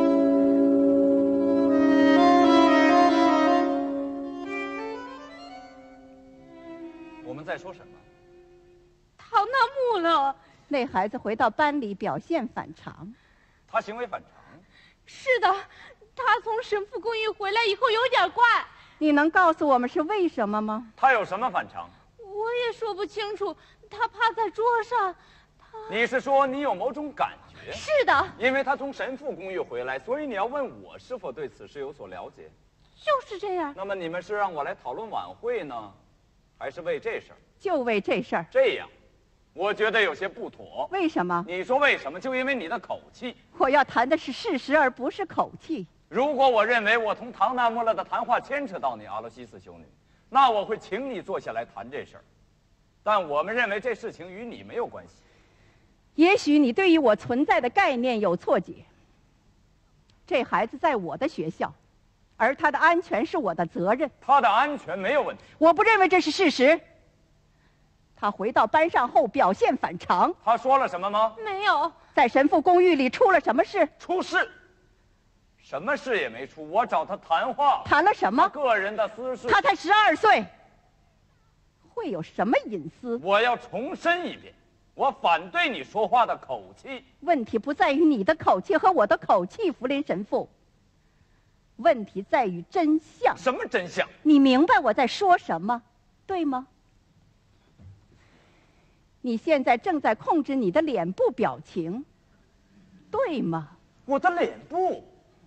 Speaker 1: 我们在说什么？
Speaker 3: 唐纳穆勒，
Speaker 2: 那孩子回到班里表现反常。
Speaker 1: 他行为反常？
Speaker 3: 是的，他从神父公寓回来以后有点怪。
Speaker 2: 你能告诉我们是为什么吗？
Speaker 1: 他有什么反常？
Speaker 3: 我也说不清楚。他趴在桌上，他……
Speaker 1: 你是说你有某种感觉？
Speaker 3: 是的。
Speaker 1: 因为他从神父公寓回来，所以你要问我是否对此事有所了解。
Speaker 3: 就是这样。
Speaker 1: 那么你们是让我来讨论晚会呢，还是为这事儿？
Speaker 2: 就为这事儿。
Speaker 1: 这样，我觉得有些不妥。
Speaker 2: 为什么？
Speaker 1: 你说为什么？就因为你的口气。
Speaker 2: 我要谈的是事实，而不是口气。
Speaker 1: 如果我认为我同唐纳穆勒的谈话牵扯到你，阿罗西斯修女，那我会请你坐下来谈这事儿。但我们认为这事情与你没有关系。
Speaker 2: 也许你对于我存在的概念有错解。这孩子在我的学校，而他的安全是我的责任。
Speaker 1: 他的安全没有问题。
Speaker 2: 我不认为这是事实。他回到班上后表现反常。
Speaker 1: 他说了什么吗？
Speaker 3: 没有。
Speaker 2: 在神父公寓里出了什么事？
Speaker 1: 出事？什么事也没出。我找他谈话。
Speaker 2: 谈了什么？
Speaker 1: 他个人的私事。
Speaker 2: 他才十二岁，会有什么隐私？
Speaker 1: 我要重申一遍，我反对你说话的口气。
Speaker 2: 问题不在于你的口气和我的口气，福林神父。问题在于真相。
Speaker 1: 什么真相？
Speaker 2: 你明白我在说什么，对吗？你现在正在控制你的脸部表情，对吗？
Speaker 1: 我的脸部？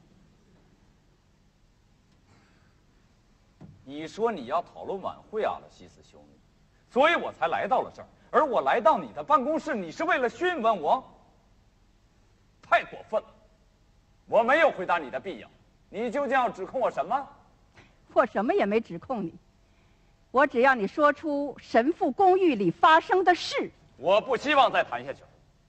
Speaker 1: 你说你要讨论晚会，阿勒西斯修女，所以我才来到了这儿。而我来到你的办公室，你是为了询问我？太过分了！我没有回答你的必要。你究竟要指控我什么？
Speaker 2: 我什么也没指控你，我只要你说出神父公寓里发生的事。
Speaker 1: 我不希望再谈下去了。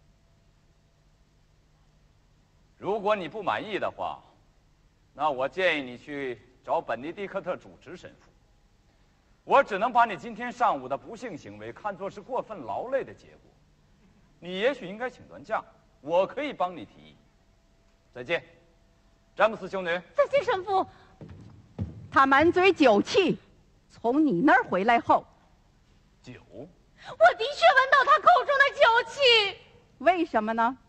Speaker 1: 如果你不满意的话，那我建议你去找本尼迪克特主持神父。我只能把你今天上午的不幸行为看作是过分劳累的结果。你也许应该请段假，我可以帮你提议。再见，詹姆斯修女。
Speaker 3: 再见，神父。
Speaker 2: 他满嘴酒气，从你那儿回来后，
Speaker 1: 酒？
Speaker 3: 我的确闻到他口中的酒气。
Speaker 2: 为什么呢？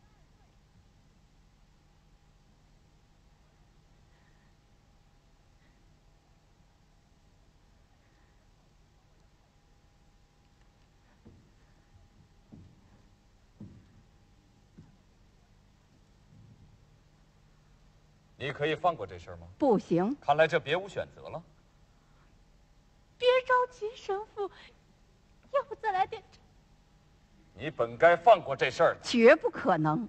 Speaker 1: 你可以放过这事儿吗？
Speaker 2: 不行。
Speaker 1: 看来这别无选择了。
Speaker 3: 别着急，神父，要不再来点茶？
Speaker 1: 你本该放过这事儿的。
Speaker 2: 绝不可能。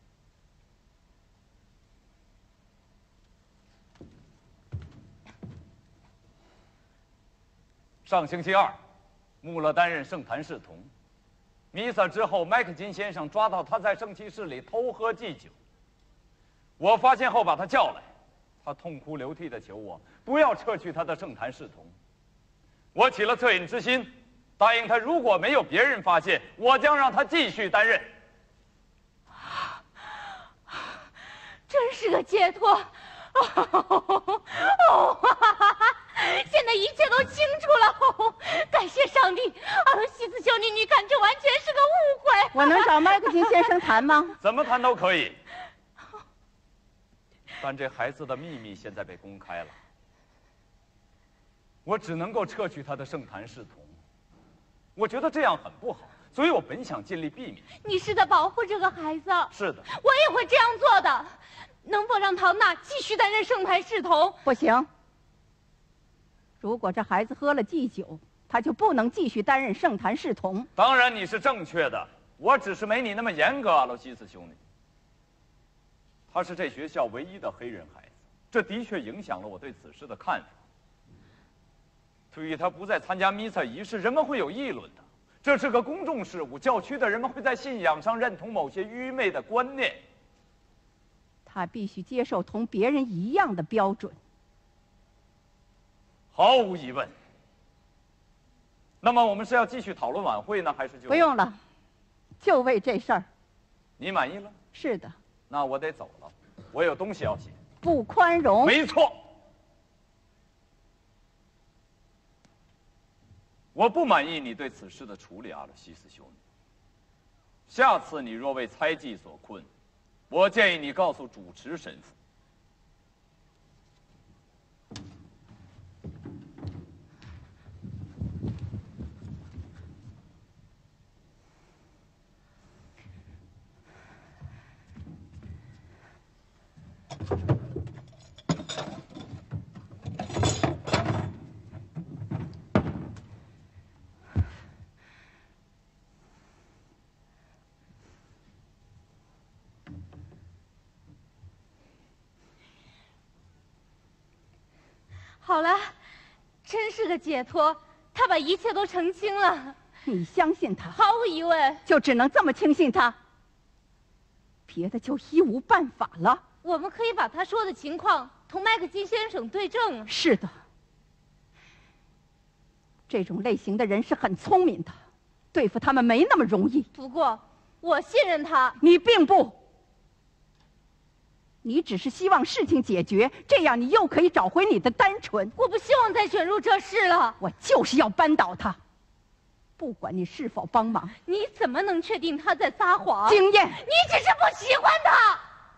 Speaker 1: 上星期二，穆勒担任圣坛侍童。弥撒之后，麦克金先生抓到他在圣器室里偷喝祭酒。我发现后把他叫来，他痛哭流涕地求我不要撤去他的圣坛侍童。我起了恻隐之心，答应他如果没有别人发现，我将让他继续担任。
Speaker 3: 真是个解脱！哦哦，现在一切都清楚了。哦，感谢上帝！阿罗西斯修女，你看，这完全是个误会。
Speaker 2: 我能找麦克金先生谈吗？
Speaker 1: 怎么谈都可以。但这孩子的秘密现在被公开了，我只能够撤去他的圣坛侍童。我觉得这样很不好，所以我本想尽力避免。
Speaker 3: 你是在保护这个孩子。
Speaker 1: 是的，
Speaker 3: 我也会这样做的。能否让唐娜继续担任圣坛侍童？
Speaker 2: 不行。如果这孩子喝了祭酒，他就不能继续担任圣坛侍童。
Speaker 1: 当然你是正确的， 我只是没你那么严格，阿罗西斯修女。她是这学校唯一的黑人孩子，这的确影响了我对此事的看法。对于她不再参加弥撒仪式，人们会有议论的。这是个公众事务，教区的人们会在信仰上认同某些愚昧的观念。
Speaker 2: 他必须接受同别人一样的标准。
Speaker 1: 毫无疑问。那么我们是要继续讨论晚会呢，还是就
Speaker 2: 不用了？就为这事儿。
Speaker 1: 你满意了？
Speaker 2: 是的。
Speaker 1: 那我得走了，我有东西要写。
Speaker 2: 不宽容。
Speaker 1: 没错。我不满意你对此事的处理，阿罗西斯修女。下次你若为猜忌所困，我建议你告诉主持神父。
Speaker 3: 好了，真是个解脱，他把一切都澄清了。
Speaker 2: 你相信他？
Speaker 3: 毫无疑问，
Speaker 2: 就只能这么轻信他，别的就一无办法了。
Speaker 3: 我们可以把他说的情况同麦克金先生对证。
Speaker 2: 是的，这种类型的人是很聪明的，对付他们没那么容易。
Speaker 3: 不过，我信任他。
Speaker 2: 你并不。你只是希望事情解决，这样你又可以找回你的单纯。
Speaker 3: 我不希望再卷入这事了。
Speaker 2: 我就是要扳倒他，不管你是否帮忙。
Speaker 3: 你怎么能确定他在撒谎？
Speaker 2: 经验。
Speaker 3: 你只是不喜欢他。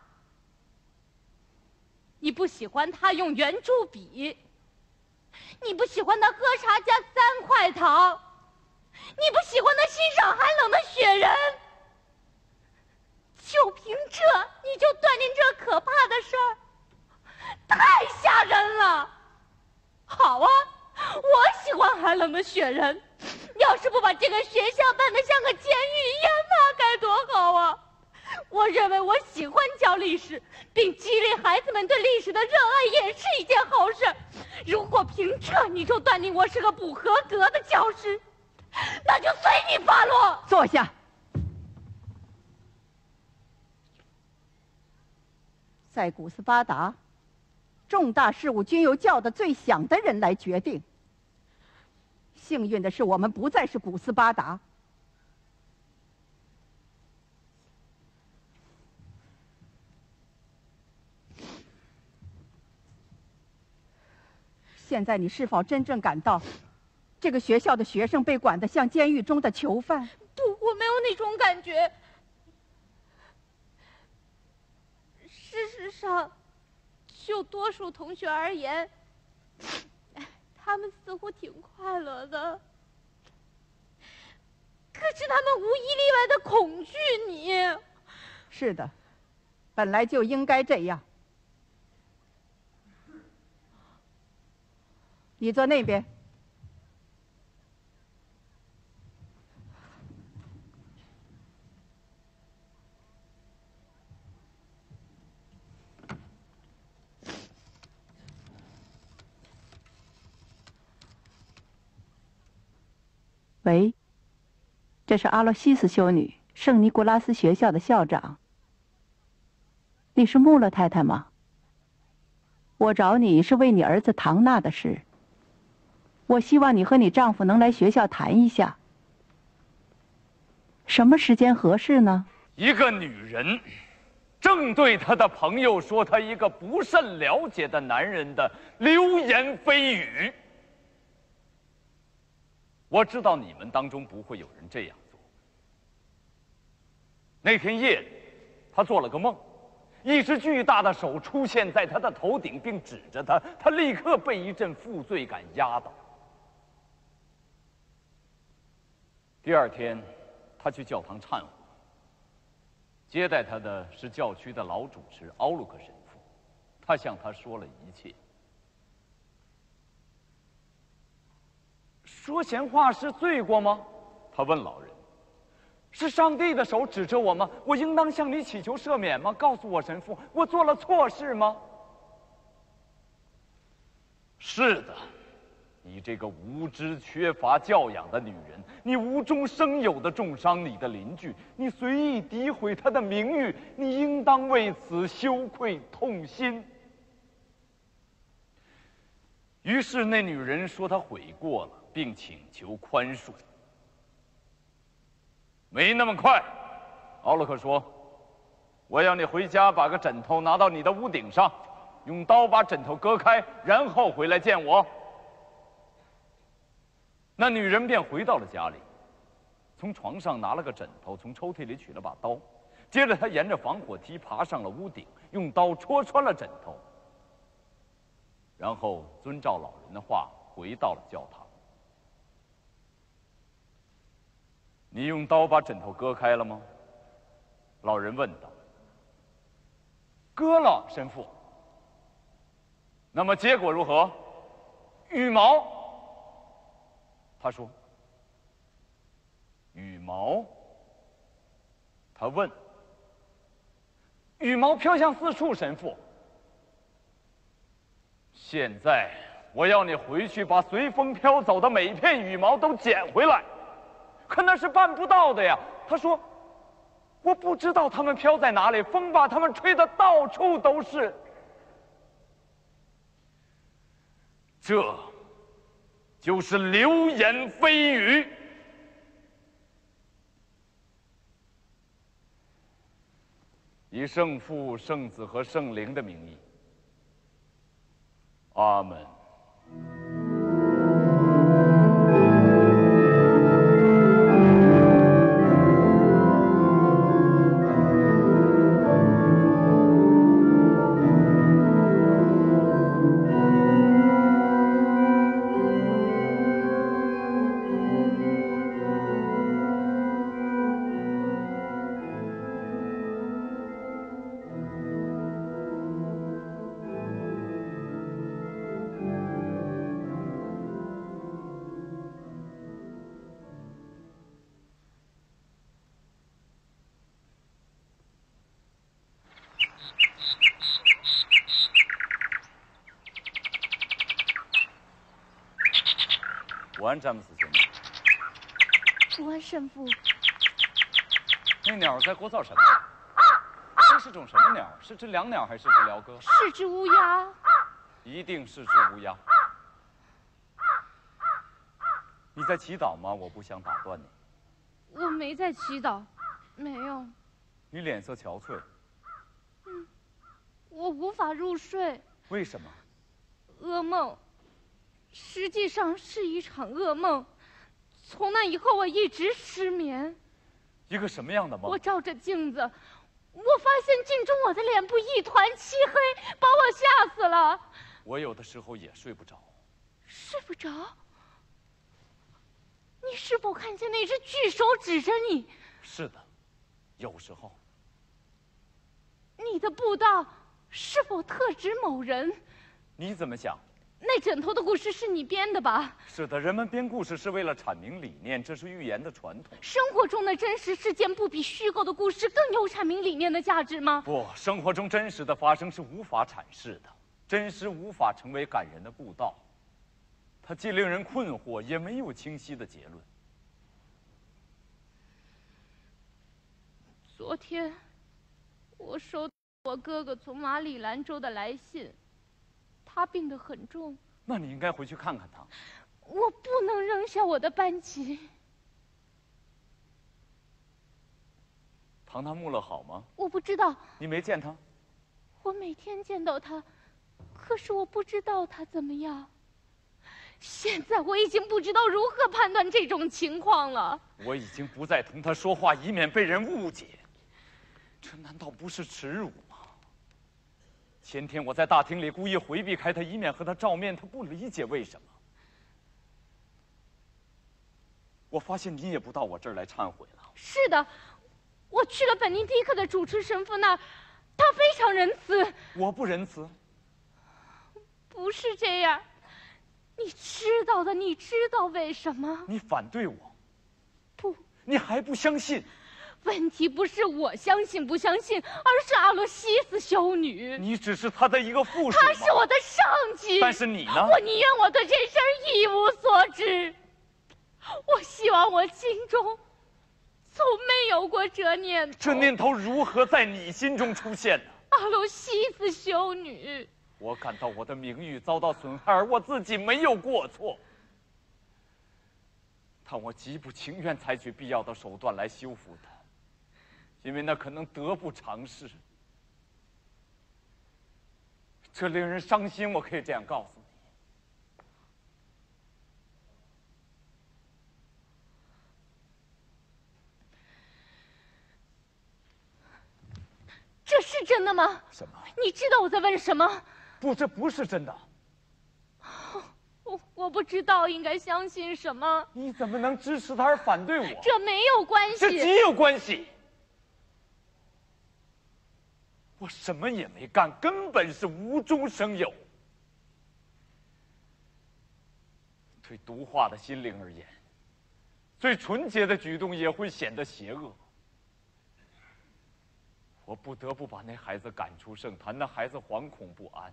Speaker 3: 你不喜欢他用圆珠笔，你不喜欢他喝茶加三块糖，你不喜欢他欣赏寒冷的雪人。就凭这，你就断定这可怕的事儿，太吓人了。好啊，我喜欢寒冷的雪人，要是不把这个学校办得像个监狱一样，那该多好啊！我认为我喜欢教历史，并激励孩子们对历史的热爱，也是一件好事。如果凭这你就断定我是个不合格的教师，那就随你发落。
Speaker 2: 坐下。在古斯巴达，重大事务均由叫得最响的人来决定。幸运的是，我们不再是古斯巴达。现在你是否真正感到，这个学校的学生被管得像监狱中的囚犯？
Speaker 3: 不，我没有那种感觉。事实上，就多数同学而言，他们似乎挺快乐的。可是他们无一例外的恐惧你。
Speaker 2: 是的，本来就应该这样。你坐那边。喂，这是阿洛西斯修女，圣尼古拉斯学校的校长。你是穆勒太太吗？我找你是为你儿子唐纳的事。我希望你和你丈夫能来学校谈一下。什么时间合适呢？
Speaker 1: 一个女人正对她的朋友说她一个不甚了解的男人的流言蜚语。我知道你们当中不会有人这样做。那天夜里，他做了个梦，一只巨大的手出现在他的头顶，并指着他，他立刻被一阵负罪感压倒。第二天，他去教堂忏悔，接待他的是教区的老主持奥鲁克神父，他向他说了一切。说闲话是罪过吗？他问老人。 是上帝的手指着我吗？我应当向你祈求赦免吗？告诉我，神父，我做了错事吗？是的，你这个无知、缺乏教养的女人，你无中生有的重伤你的邻居，你随意诋毁他的名誉，你应当为此羞愧痛心。于是那女人说她悔过了，并请求宽恕。没那么快，奥洛克说：“我要你回家，把个枕头拿到你的屋顶上，用刀把枕头割开，然后回来见我。”那女人便回到了家里，从床上拿了个枕头，从抽屉里取了把刀，接着她沿着防火梯爬上了屋顶，用刀戳穿了枕头，然后遵照老人的话回到了教堂。你用刀把枕头割开了吗？老人问道。割了，神父。那么结果如何？羽毛。他说。羽毛。他问。羽毛飘向四处，神父。现在我要你回去把随风飘走的每一片羽毛都捡回来。可那是办不到的呀，他说：“我不知道它们飘在哪里，风把它们吹得到处都是。”这就是流言蜚语。以圣父、圣子和圣灵的名义，阿门。午安，詹姆斯先生。
Speaker 3: 午安，神父。
Speaker 1: 那鸟在聒噪什么？这是种什么鸟？是只椋鸟还是只鹩哥？
Speaker 3: 是只乌鸦。
Speaker 1: 一定是只乌鸦。你在祈祷吗？我不想打断你。
Speaker 3: 我没在祈祷，没有。
Speaker 1: 你脸色憔悴。
Speaker 3: 嗯，我无法入睡。
Speaker 1: 为什么？
Speaker 3: 噩梦。实际上是一场噩梦，从那以后我一直失眠。
Speaker 1: 一个什么样的梦？
Speaker 3: 我照着镜子，我发现镜中我的脸部一团漆黑，把我吓死了。
Speaker 1: 我有的时候也睡不着。
Speaker 3: 睡不着？你是否看见那只巨手指着你？
Speaker 1: 是的，有时候。
Speaker 3: 你的布道是否特指某人？
Speaker 1: 你怎么想？
Speaker 3: 那枕头的故事是你编的吧？
Speaker 1: 是的，人们编故事是为了阐明理念，这是寓言的传统。
Speaker 3: 生活中的真实事件不比虚构的故事更有阐明理念的价值吗？
Speaker 1: 不，生活中真实的发生是无法阐释的，真实无法成为感人的布道，它既令人困惑，也没有清晰的结论。
Speaker 3: 昨天，我收到我哥哥从马里兰州的来信。他病得很重，
Speaker 1: 那你应该回去看看他。
Speaker 3: 我不能扔下我的班级。
Speaker 1: 唐纳穆勒好吗？
Speaker 3: 我不知道。
Speaker 1: 你没见他？
Speaker 3: 我每天见到他，可是我不知道他怎么样。现在我已经不知道如何判断这种情况了。
Speaker 1: 我已经不再同他说话，以免被人误解。这难道不是耻辱吗？前天我在大厅里故意回避开他，以免和他照面，他不理解为什么。我发现你也不到我这儿来忏悔了。
Speaker 3: 是的，我去了本尼迪克的主持神父那儿，他非常仁慈。
Speaker 1: 我不仁慈。
Speaker 3: 不是这样，你知道的，你知道为什么？
Speaker 1: 你反对我。
Speaker 3: 不，
Speaker 1: 你还不相信。
Speaker 3: 问题不是我相信不相信，而是阿罗西斯修女。
Speaker 1: 你只是他的一个附属。
Speaker 3: 她是我的上级。
Speaker 1: 但是你呢？
Speaker 3: 我宁愿我对这事儿一无所知。我希望我心中从没有过这念头。
Speaker 1: 这念头如何在你心中出现呢？
Speaker 3: 阿罗西斯修女，
Speaker 1: 我感到我的名誉遭到损害，而我自己没有过错。但我极不情愿采取必要的手段来修复它，因为那可能得不偿失。这令人伤心，我可以这样告诉你。
Speaker 3: 这是真的吗？
Speaker 1: 什么？
Speaker 3: 你知道我在问什么？
Speaker 1: 不，这不是真的。
Speaker 3: 我我不知道应该相信什么。
Speaker 1: 你怎么能支持他而反对我？
Speaker 3: 这没有关系。
Speaker 1: 这极有关系。我什么也没干，根本是无中生有。对毒化的心灵而言，最纯洁的举动也会显得邪恶。我不得不把那孩子赶出圣坛，那孩子惶恐不安。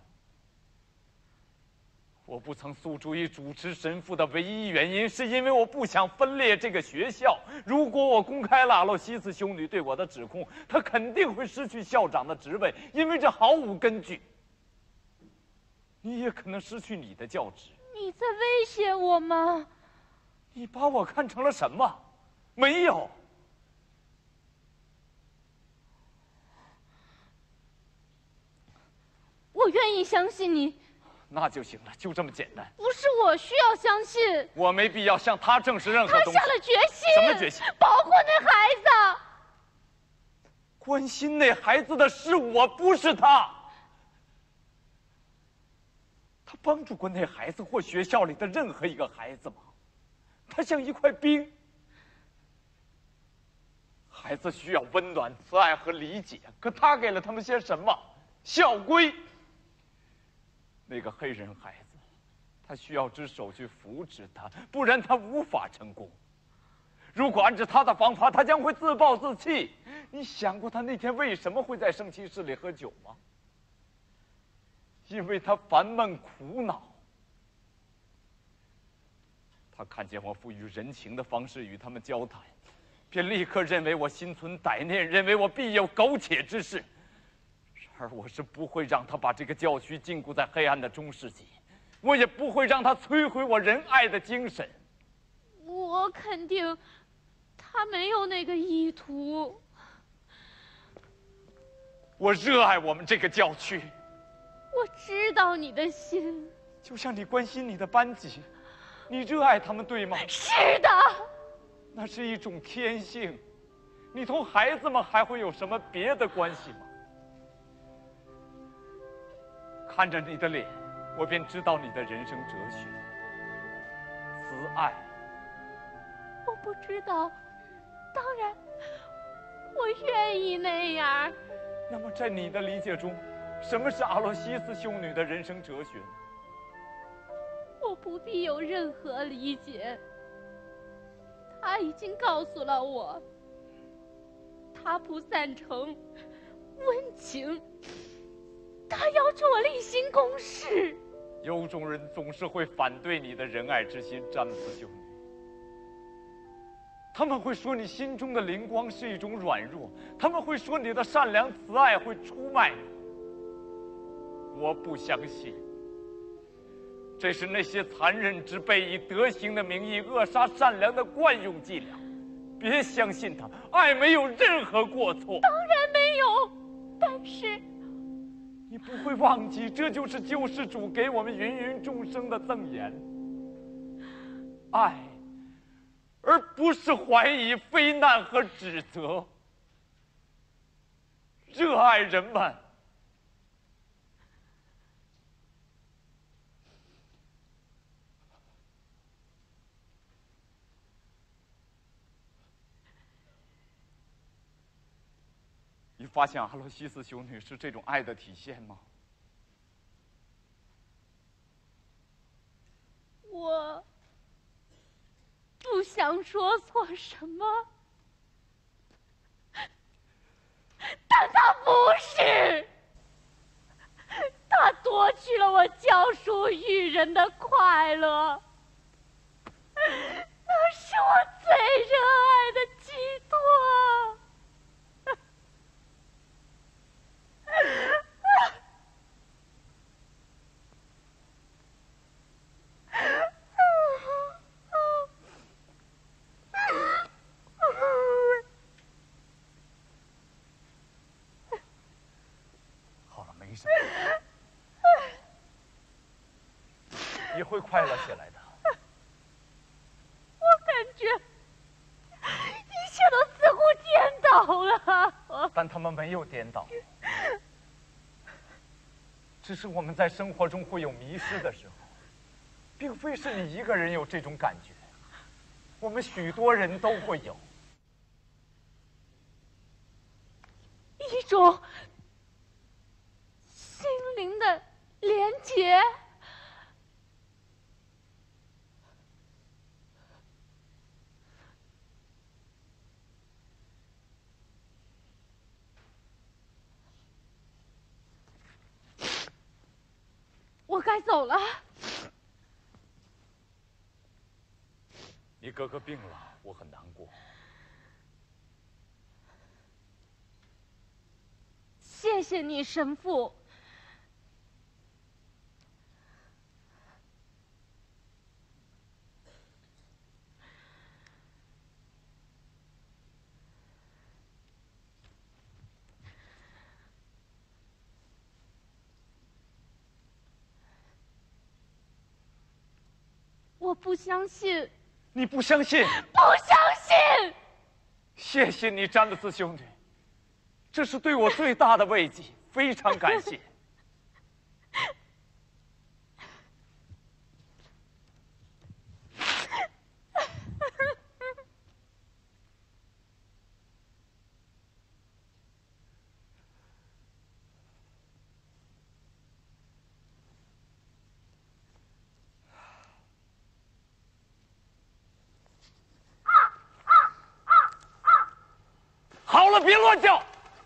Speaker 1: 我不曾诉诸于主持神父的唯一原因，是因为我不想分裂这个学校。如果我公开了阿洛西斯修女对我的指控，她肯定会失去校长的职位，因为这毫无根据。你也可能失去你的教职。
Speaker 3: 你在威胁我吗？
Speaker 1: 你把我看成了什么？没有。
Speaker 3: 我愿意相信你。
Speaker 1: 那就行了，就这么简单。
Speaker 3: 不是我需要相信，
Speaker 1: 我没必要向他证实任何东西。
Speaker 3: 他下了决心。
Speaker 1: 什么决心？
Speaker 3: 保护那孩子。
Speaker 1: 关心那孩子的是我，不是他。他帮助过那孩子或学校里的任何一个孩子吗？他像一块冰。孩子需要温暖、慈爱和理解，可他给了他们些什么？校规。那个黑人孩子，他需要只手去扶持他，不然他无法成功。如果按照他的方法，他将会自暴自弃。你想过他那天为什么会在圣骑士里喝酒吗？因为他烦闷苦恼。他看见我富于人情的方式与他们交谈，便立刻认为我心存歹念，认为我必有苟且之事。而我是不会让他把这个教区禁锢在黑暗的中世纪，我也不会让他摧毁我仁爱的精神。
Speaker 3: 我肯定，他没有那个意图。
Speaker 1: 我热爱我们这个教区。
Speaker 3: 我知道你的心，
Speaker 1: 就像你关心你的班级，你热爱他们，对吗？
Speaker 3: 是的。
Speaker 1: 那是一种天性。你同孩子们还会有什么别的关系吗？看着你的脸，我便知道你的人生哲学。慈爱。
Speaker 3: 我不知道，当然，我愿意那样。
Speaker 1: 那么，在你的理解中，什么是阿洛西斯修女的人生哲学呢？
Speaker 3: 我不必有任何理解。她已经告诉了我，她不赞成温情。他要求我例行公事。
Speaker 1: 有种人总是会反对你的仁爱之心，詹姆斯修女。他们会说你心中的灵光是一种软弱，他们会说你的善良慈爱会出卖你。我不相信，这是那些残忍之辈以德行的名义扼杀善良的惯用伎俩。别相信他，爱没有任何过错。
Speaker 3: 当然没有，但是。
Speaker 1: 你不会忘记，这就是救世主给我们芸芸众生的赠言：爱，而不是怀疑、非难和指责。热爱人们。你发现阿洛西斯修女是这种爱的体现吗？
Speaker 3: 我不想说错什么。 他不是，他夺去了我教书育人的快乐，那是我最热爱的寄托。
Speaker 1: 好了，没什么，你会快乐起来的。
Speaker 3: 我感觉一切都似乎颠倒了。
Speaker 1: 但他们没有颠倒，只是我们在生活中会有迷失的时候，并非是你一个人有这种感觉，我们许多人都会有
Speaker 3: 一种心灵的连结。我该走了。
Speaker 1: 你哥哥病了，我很难过。
Speaker 3: 谢谢你，神父。我不相信。
Speaker 1: 你不相信？
Speaker 3: 不相信！
Speaker 1: 谢谢你，詹姆斯兄弟，这是对我最大的慰藉，非常感谢。好了，别乱叫。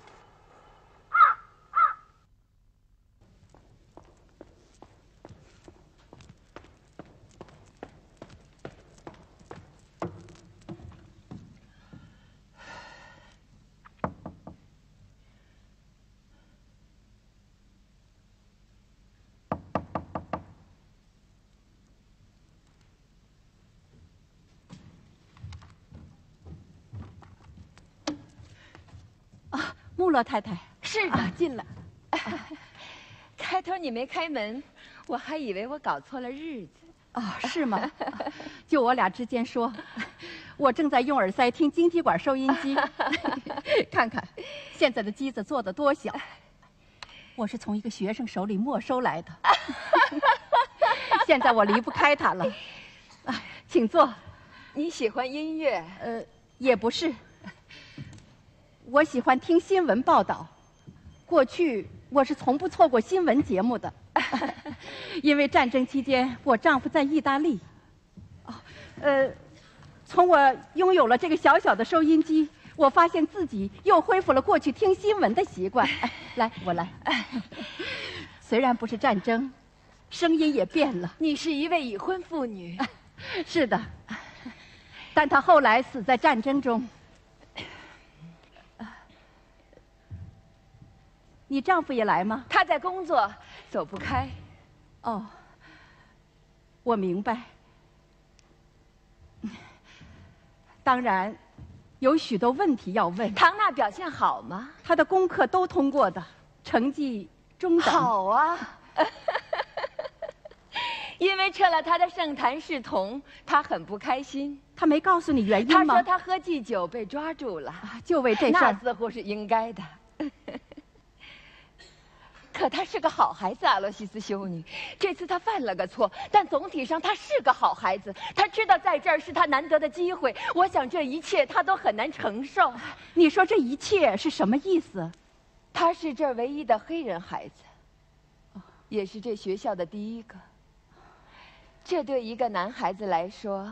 Speaker 2: 穆勒太太，
Speaker 4: 是的，
Speaker 2: 啊，进来。
Speaker 4: 开头你没开门，我还以为我搞错了日子。
Speaker 2: 哦，是吗？就我俩之间说，我正在用耳塞听晶体管收音机，看看现在的机子做得多小。我是从一个学生手里没收来的，现在我离不开它了。啊，请坐。
Speaker 4: 你喜欢音乐？
Speaker 2: 呃，也不是。我喜欢听新闻报道，过去我是从不错过新闻节目的，因为战争期间我丈夫在意大利。哦，呃，从我拥有了这个小小的收音机，我发现自己又恢复了过去听新闻的习惯。来，我来。虽然不是战争，声音也变了。
Speaker 4: 你是一位已婚妇女。
Speaker 2: 是的，但她后来死在战争中。你丈夫也来吗？
Speaker 4: 他在工作，走不开。
Speaker 2: 哦，我明白。当然，有许多问题要问。
Speaker 4: 唐娜表现好吗？
Speaker 2: 她的功课都通过的，成绩中等。
Speaker 4: 好啊。因为撤了他的圣坛侍童，他很不开心。
Speaker 2: 他没告诉你原因吗？
Speaker 4: 他说他喝祭酒被抓住了，
Speaker 2: 啊，就为这事
Speaker 4: 那
Speaker 2: 儿。
Speaker 4: 似乎是应该的。可他是个好孩子，阿罗西斯修女。这次他犯了个错，但总体上他是个好孩子。他知道在这儿是他难得的机会。我想这一切他都很难承受。
Speaker 2: 你说这一切是什么意思？
Speaker 4: 他是这儿唯一的黑人孩子，也是这学校的第一个。这对一个男孩子来说，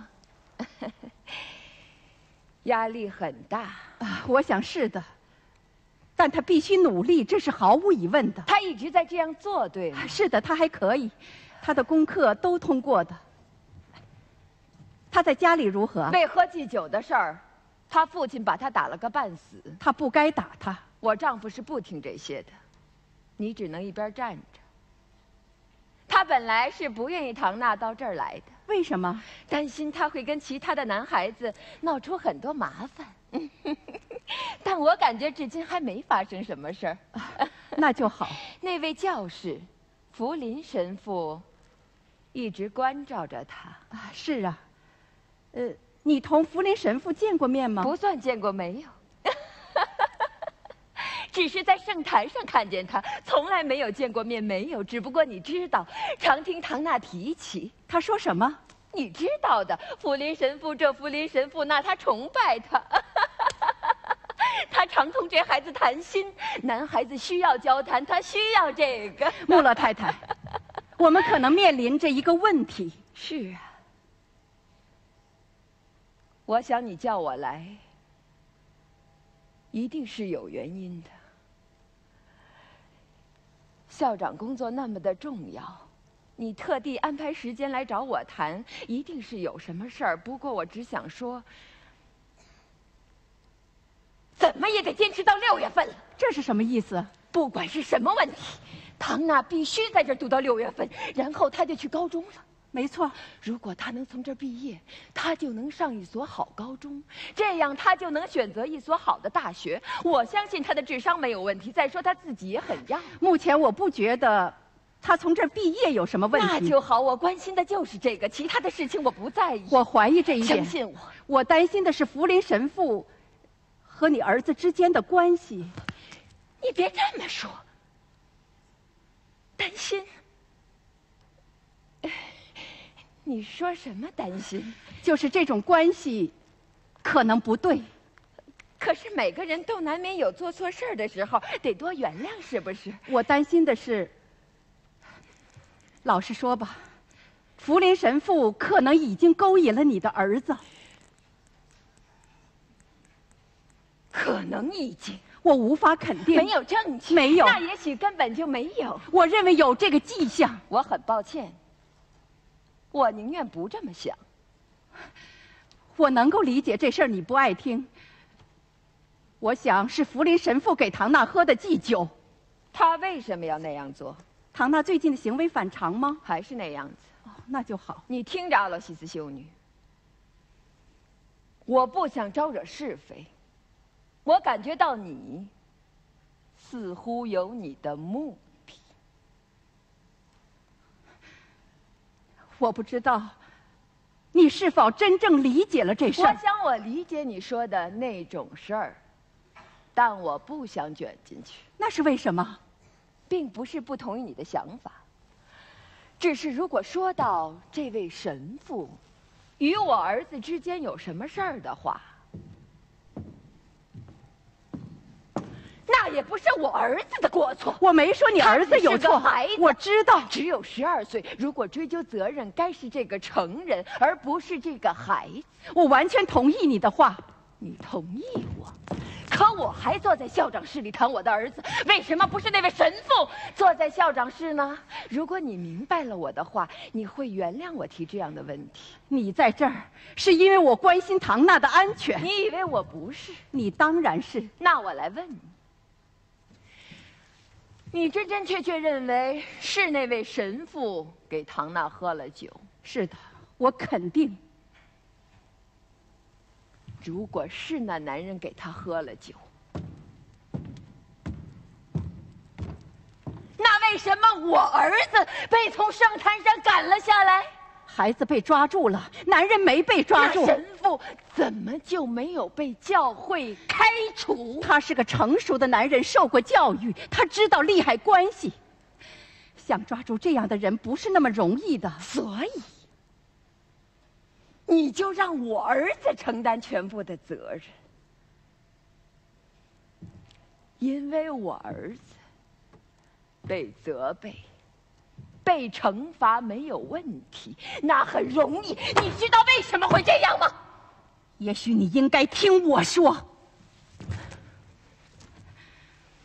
Speaker 4: 压力很大。
Speaker 2: 啊，我想是的。 但他必须努力，这是毫无疑问的。
Speaker 4: 他一直在这样做，对吗？
Speaker 2: 是的，他还可以，他的功课都通过的。他在家里如何？
Speaker 4: 为喝祭酒的事儿，他父亲把他打了个半死。
Speaker 2: 他不该打他。
Speaker 4: 我丈夫是不听这些的，你只能一边站着。他本来是不愿意唐娜到这儿来的，
Speaker 2: 为什么？
Speaker 4: 担心他会跟其他的男孩子闹出很多麻烦。但我感觉至今还没发生什么事儿。
Speaker 2: 那就好。
Speaker 4: 那位教士，福林神父，一直关照着他。
Speaker 2: 啊，是啊。呃，你同福林神父见过面吗？
Speaker 4: 不算见过，没有。只是在圣坛上看见他，从来没有见过面，没有。只不过你知道，常听唐娜提起。
Speaker 2: 他说什么？
Speaker 4: 你知道的，福林神父这福林神父那，他崇拜他。他常同这孩子谈心，男孩子需要交谈，他需要这个。
Speaker 2: 穆勒太太，我们可能面临着一个问题。
Speaker 4: 是啊，我想你叫我来，一定是有原因的。校长工作那么的重要，你特地安排时间来找我谈，一定是有什么事儿。不过我只想说，怎么也得坚持到六月份了。
Speaker 2: 这是什么意思？
Speaker 4: 不管是什么问题，唐娜必须在这儿读到六月份，然后她就去高中了。
Speaker 2: 没错，
Speaker 4: 如果她能从这儿毕业，她就能上一所好高中，这样她就能选择一所好的大学。我相信她的智商没有问题，再说她自己也很要。
Speaker 2: 目前我不觉得她从这儿毕业有什么问题。
Speaker 4: 那就好，我关心的就是这个，其他的事情我不在意。
Speaker 2: 我怀疑这一点。
Speaker 4: 相信我，
Speaker 2: 我担心的是福林神父和你儿子之间的关系。
Speaker 4: 你别这么说，担心。你说什么担心？
Speaker 2: 就是这种关系可能不对。
Speaker 4: 可是每个人都难免有做错事儿的时候，得多原谅，是不是？
Speaker 2: 我担心的是，老实说吧，福林神父可能已经勾引了你的儿子。
Speaker 4: 可能已经，
Speaker 2: 我无法肯定。
Speaker 4: 没有证据。
Speaker 2: 没有。
Speaker 4: 那也许根本就没有。
Speaker 2: 我认为有这个迹象。
Speaker 4: 我很抱歉，我宁愿不这么想。
Speaker 2: 我能够理解这事儿你不爱听。我想是福林神父给唐娜喝的祭酒。
Speaker 4: 他为什么要那样做？
Speaker 2: 唐娜最近的行为反常吗？
Speaker 4: 还是那样子？
Speaker 2: 哦，那就好。
Speaker 4: 你听着，阿罗西斯修女，我不想招惹是非。我感觉到你似乎有你的目的。
Speaker 2: 我不知道你是否真正理解了这事儿。
Speaker 4: 我想我理解你说的那种事儿，但我不想卷进去。
Speaker 2: 那是为什么？
Speaker 4: 并不是不同意你的想法，只是如果说到这位神父与我儿子之间有什么事儿的话，那也不是我儿子的过错。
Speaker 2: 我没说你儿子有错，
Speaker 4: 孩子
Speaker 2: 我知道，
Speaker 4: 只有十二岁。如果追究责任，该是这个成人，而不是这个孩子。
Speaker 2: 我完全同意你的话。
Speaker 4: 你同意我，可我还坐在校长室里谈我的儿子，为什么不是那位神父坐在校长室呢？如果你明白了我的话，你会原谅我提这样的问题。
Speaker 2: 你在这儿是因为我关心唐娜的安全。
Speaker 4: 你以为我不是？
Speaker 2: 你当然是。
Speaker 4: 那我来问你，你真真确确认为是那位神父给唐娜喝了酒？
Speaker 2: 是的，我肯定。
Speaker 4: 如果是那男人给他喝了酒，那为什么我儿子被从圣坛上赶了下来？
Speaker 2: 孩子被抓住了，男人没被抓住。
Speaker 4: 神父怎么就没有被教会开除？
Speaker 2: 他是个成熟的男人，受过教育，他知道利害关系。想抓住这样的人不是那么容易的，
Speaker 4: 所以你就让我儿子承担全部的责任，因为我儿子被责备、被惩罚没有问题，那很容易。你知道为什么会这样吗？
Speaker 2: 也许你应该听我说。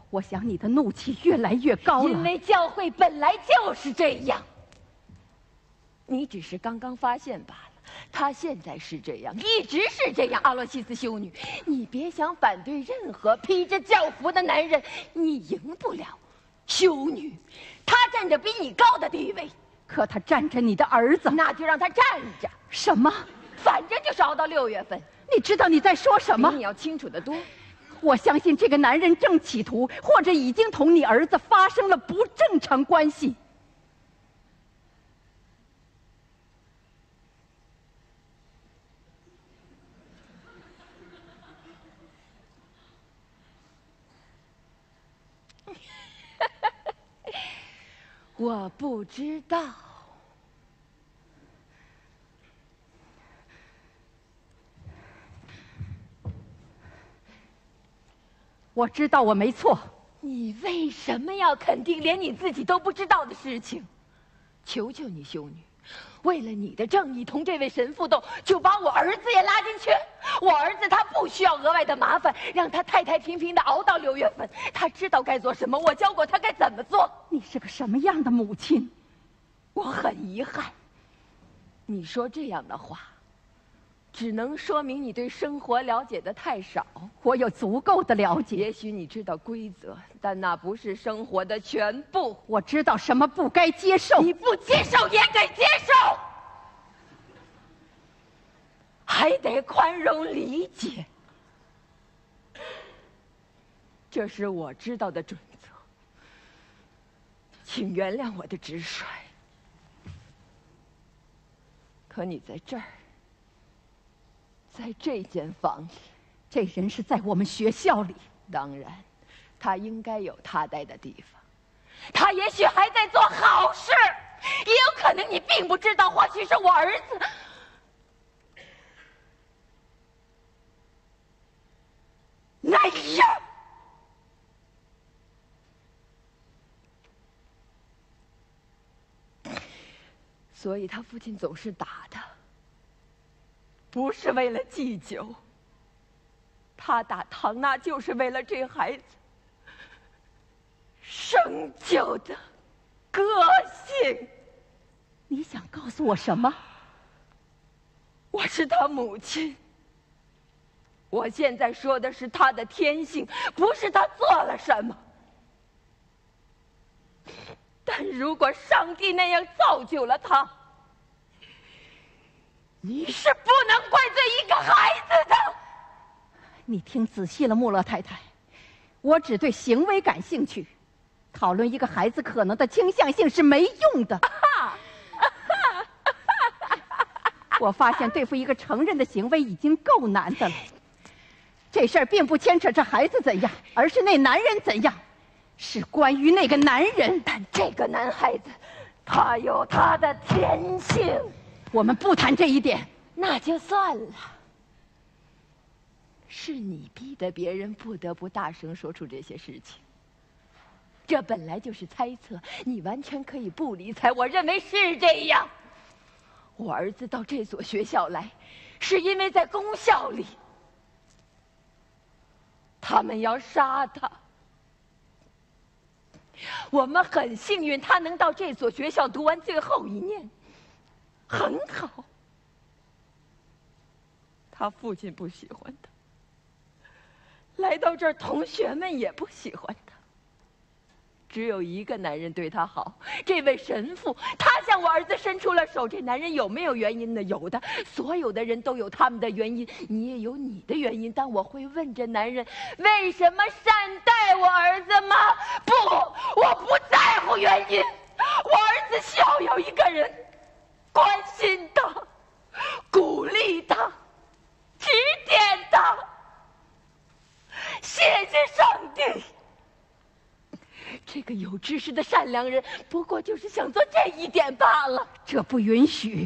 Speaker 2: 我想你的怒气越来越高了。
Speaker 4: 因为教会本来就是这样，你只是刚刚发现罢了。他现在是这样，一直是这样。阿洛西斯修女，你别想反对任何披着教服的男人，你赢不了。修女，他站着比你高的地位，
Speaker 2: 可他占着你的儿子，
Speaker 4: 那就让他站着。
Speaker 2: 什么？
Speaker 4: 反正就是熬到六月份。
Speaker 2: 你知道你在说什么？
Speaker 4: 比你要清楚得多。
Speaker 2: 我相信这个男人正企图，或者已经同你儿子发生了不正常关系。
Speaker 4: 我不知道。
Speaker 2: 我知道我没错。
Speaker 4: 你为什么要肯定连你自己都不知道的事情？求求你，修女，为了你的正义，同这位神父斗，就把我儿子也拉进去。我儿子他不需要额外的麻烦，让他太太平平的熬到六月份。他知道该做什么，我教过他该怎么做。
Speaker 2: 你是个什么样的母亲？
Speaker 4: 我很遗憾，你说这样的话，只能说明你对生活了解的太少。
Speaker 2: 我有足够的了解。
Speaker 4: 也许你知道规则，但那不是生活的全部。
Speaker 2: 我知道什么不该接受，
Speaker 4: 你不接受也得接受，还得宽容理解。这是我知道的准则，请原谅我的直率。可你在这儿，在这间房里，
Speaker 2: 这人是在我们学校里。
Speaker 4: 当然，他应该有他待的地方。他也许还在做好事，也有可能你并不知道，或许是我儿子。那样。所以他父亲总是打他，不是为了祭酒。他打唐娜就是为了这孩子生就的个性。
Speaker 2: 你想告诉我什么？
Speaker 4: 我是他母亲。我现在说的是他的天性，不是他做了什么。但如果上帝那样造就了他，你是不能怪罪一个孩子的。
Speaker 2: 你听仔细了，穆勒太太，我只对行为感兴趣，讨论一个孩子可能的倾向性是没用的。我发现对付一个成人的行为已经够难的了。这事儿并不牵扯这孩子怎样，而是那男人怎样，是关于那个男人。
Speaker 4: 但这个男孩子，他有他的天性。
Speaker 2: 我们不谈这一点。
Speaker 4: 那就算了。是你逼得别人不得不大声说出这些事情。这本来就是猜测，你完全可以不理睬。我认为是这样。我儿子到这所学校来，是因为在公校里，他们要杀他。我们很幸运，他能到这所学校读完最后一年，很好。他父亲不喜欢他，来到这儿，同学们也不喜欢他。只有一个男人对他好，这位神父，他向我儿子伸出了手。这男人有没有原因呢？有的，所有的人都有他们的原因，你也有你的原因。但我会问这男人，为什么善待我儿子吗？不，我不在乎原因。我儿子需要有一个人关心他，鼓励他，指点他。谢谢上帝。这个有知识的善良人，不过就是想做这一点罢了。
Speaker 2: 这不允许。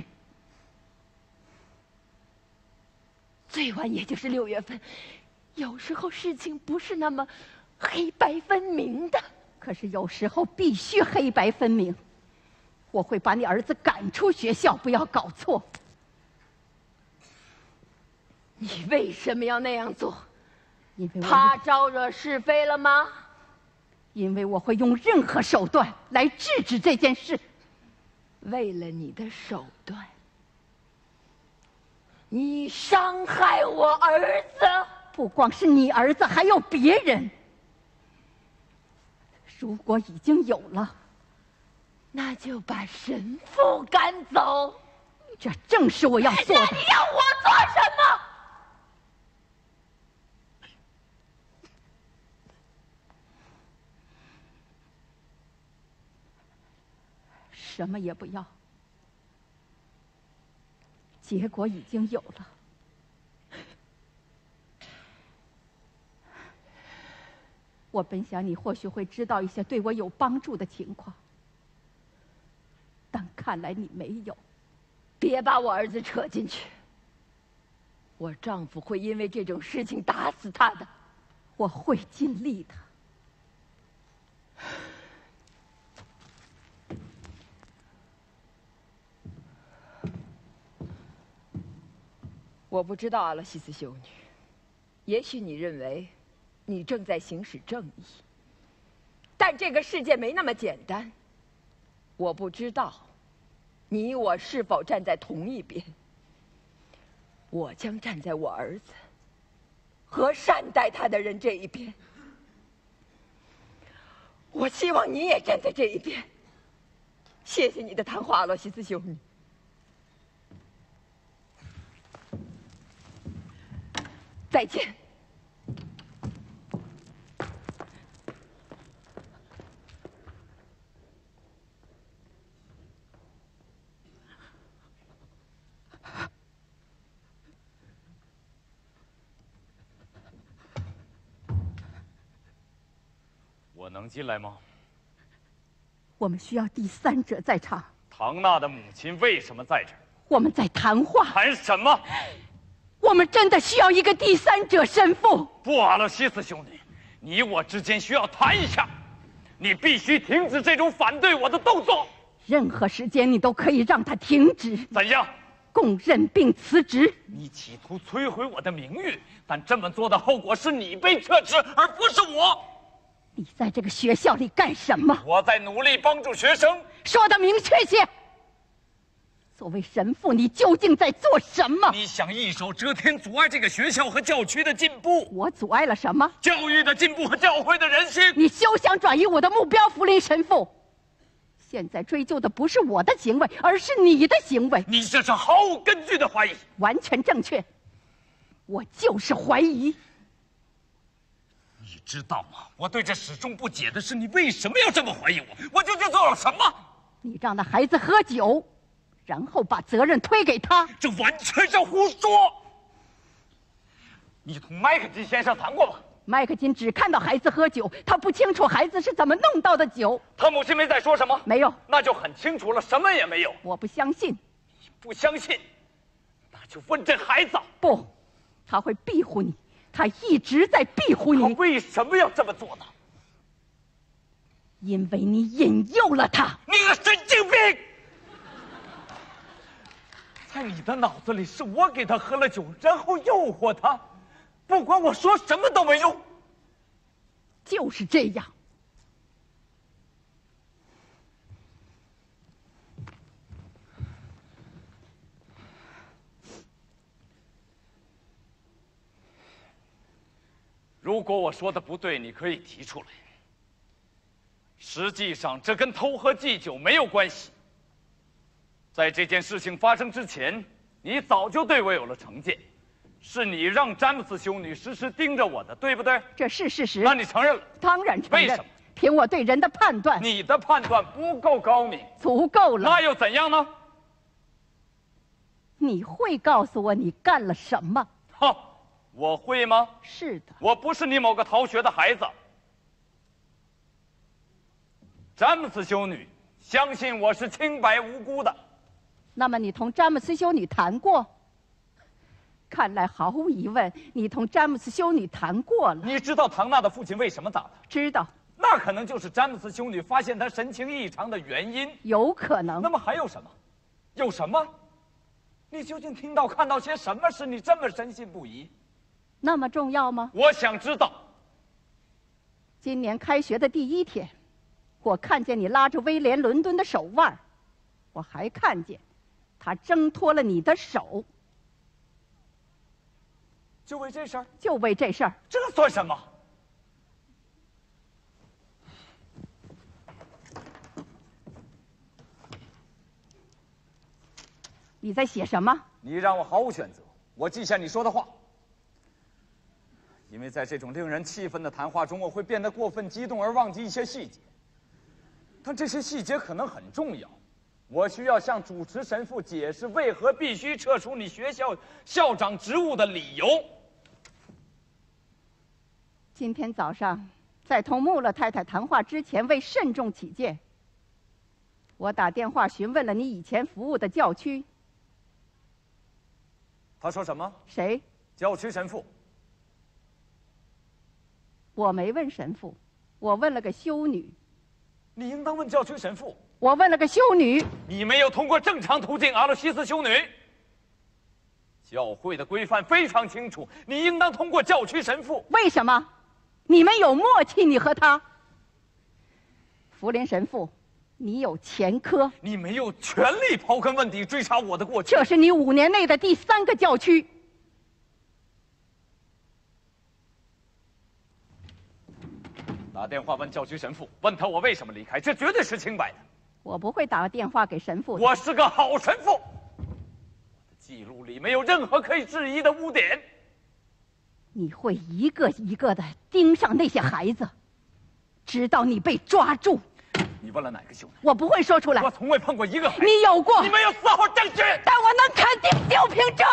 Speaker 4: 最晚也就是六月份。有时候事情不是那么黑白分明的。
Speaker 2: 可是有时候必须黑白分明。我会把你儿子赶出学校，不要搞错。
Speaker 4: 你为什么要那样做？
Speaker 2: 因为
Speaker 4: 他招惹是非了吗？
Speaker 2: 因为我会用任何手段来制止这件事。
Speaker 4: 为了你的手段，你伤害我儿子。
Speaker 2: 不光是你儿子，还有别人。如果已经有了，
Speaker 4: 那就把神父赶走。
Speaker 2: 这正是我要做的。
Speaker 4: 那你要我做什么？
Speaker 2: 什么也不要，结果已经有了。我本想你或许会知道一些对我有帮助的情况，但看来你没有。
Speaker 4: 别把我儿子扯进去，我丈夫会因为这种事情打死他的。
Speaker 2: 我会尽力的。
Speaker 4: 我不知道，阿勒西斯修女，也许你认为你正在行使正义，但这个世界没那么简单。我不知道你我是否站在同一边。我将站在我儿子和善待他的人这一边。我希望你也站在这一边。谢谢你的谈话，阿勒西斯修女。再见。
Speaker 1: 我能进来吗？
Speaker 2: 我们需要第三者在场。
Speaker 1: 唐娜的母亲为什么在这儿？
Speaker 2: 我们在谈话。
Speaker 1: 谈什么？
Speaker 2: 我们真的需要一个第三者神父。
Speaker 1: 不，阿勒西斯兄弟，你我之间需要谈一下。你必须停止这种反对我的动作。
Speaker 2: 任何时间你都可以让他停止。
Speaker 1: 怎样？
Speaker 2: 供认并辞职。
Speaker 1: 你企图摧毁我的名誉，但这么做的后果是你被撤职，而不是我。
Speaker 2: 你在这个学校里干什么？
Speaker 1: 我在努力帮助学生。
Speaker 2: 说得明确些。作为神父，你究竟在做什么？
Speaker 1: 你想一手遮天，阻碍这个学校和教区的进步。
Speaker 2: 我阻碍了什么？
Speaker 1: 教育的进步和教会的人心。
Speaker 2: 你休想转移我的目标，福林神父。现在追究的不是我的行为，而是你的行为。
Speaker 1: 你这是毫无根据的怀疑。
Speaker 2: 完全正确。我就是怀疑。
Speaker 1: 你知道吗？我对这始终不解的是，你为什么要这么怀疑我？我究竟做了什么？
Speaker 2: 你让那孩子喝酒，然后把责任推给他，
Speaker 1: 这完全是胡说。你同麦克金先生谈过吗？
Speaker 2: 麦克金只看到孩子喝酒，他不清楚孩子是怎么弄到的酒。
Speaker 1: 他母亲没再说什么？
Speaker 2: 没有。
Speaker 1: 那就很清楚了，什么也没有。
Speaker 2: 我不相信。
Speaker 1: 你不相信？那就问这孩子。
Speaker 2: 不，他会庇护你，他一直在庇护你。
Speaker 1: 他为什么要这么做呢？
Speaker 2: 因为你引诱了他。
Speaker 1: 你个神经病！在你的脑子里，是我给他喝了酒，然后诱惑他，不管我说什么都没用。
Speaker 2: 就是这样。
Speaker 1: 如果我说的不对，你可以提出来。实际上，这跟偷喝祭酒没有关系。在这件事情发生之前，你早就对我有了成见，是你让詹姆斯修女时时盯着我的，对不对？
Speaker 2: 这是事实。
Speaker 1: 那你承认了？
Speaker 2: 当然承认。
Speaker 1: 为什么？
Speaker 2: 凭我对人的判断。
Speaker 1: 你的判断不够高明。
Speaker 2: 足够了。
Speaker 1: 那又怎样呢？
Speaker 2: 你会告诉我你干了什么？
Speaker 1: 哼，我会吗？
Speaker 2: 是的。
Speaker 1: 我不是你某个逃学的孩子。詹姆斯修女相信我是清白无辜的。
Speaker 2: 那么你同詹姆斯修女谈过？看来毫无疑问，你同詹姆斯修女谈过了。
Speaker 1: 你知道唐娜的父亲为什么打她？
Speaker 2: 知道。
Speaker 1: 那可能就是詹姆斯修女发现她神情异常的原因。
Speaker 2: 有可能。
Speaker 1: 那么还有什么？有什么？你究竟听到、看到些什么使你这么深信不疑？
Speaker 2: 那么重要吗？
Speaker 1: 我想知道。
Speaker 2: 今年开学的第一天，我看见你拉着威廉·伦敦的手腕，我还看见他挣脱了你的手。
Speaker 1: 就为这事儿？
Speaker 2: 就为这事儿？
Speaker 1: 这算什么？
Speaker 2: 你在写什么？
Speaker 1: 你让我毫无选择，我记下你说的话。因为在这种令人气愤的谈话中，我会变得过分激动而忘记一些细节。但这些细节可能很重要，我需要向主持神父解释为何必须撤除你学校校长职务的理由。
Speaker 2: 今天早上，在同穆勒太太谈话之前，为慎重起见，我打电话询问了你以前服务的教区。
Speaker 1: 他说什么？
Speaker 2: 谁？
Speaker 1: 教区神父。
Speaker 2: 我没问神父，我问了个修女。
Speaker 1: 你应当问教区神父。
Speaker 2: 我问了个修女。
Speaker 1: 你没有通过正常途径，阿洛西斯修女。教会的规范非常清楚，你应当通过教区神父。
Speaker 2: 为什么？你们有默契，你和他。福林神父，你有前科。
Speaker 1: 你没有权利刨根问底追查我的过去。
Speaker 2: 这是你五年内的第三个教区。
Speaker 1: 打电话问教区神父，问他我为什么离开，这绝对是清白的。
Speaker 2: 我不会打电话给神父的。
Speaker 1: 我是个好神父，我的记录里没有任何可以质疑的污点。
Speaker 2: 你会一个一个的盯上那些孩子，直到你被抓住。
Speaker 1: 你问了哪个修女？
Speaker 2: 我不会说出来。
Speaker 1: 我从未碰过一个孩子。
Speaker 2: 你有过。
Speaker 1: 你没有丝毫证据。
Speaker 2: 但我能肯定，就凭这。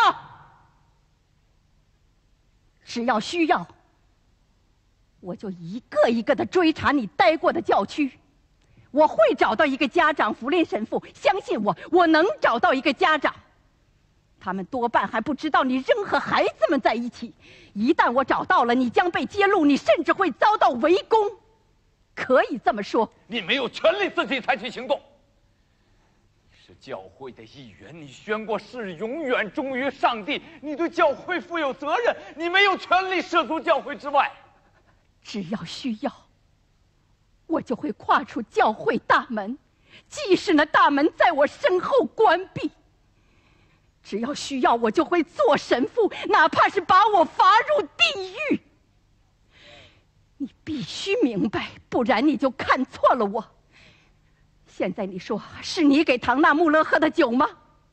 Speaker 2: 只要需要，我就一个一个的追查你待过的教区。我会找到一个家长，福林神父，相信我，我能找到一个家长。他们多半还不知道你仍和孩子们在一起。一旦我找到了，你将被揭露，你甚至会遭到围攻。可以这么说。
Speaker 1: 你没有权利自己采取行动。你是教会的一员，你宣过誓永远忠于上帝，你对教会负有责任，你没有权利涉足教会之外。
Speaker 2: 只要需要，我就会跨出教会大门，即使那大门在我身后关闭。只要需要，我就会做神父，哪怕是把我罚入地狱。你必须明白，不然你就看错了我。现在你说，是你给唐纳穆勒喝的酒吗？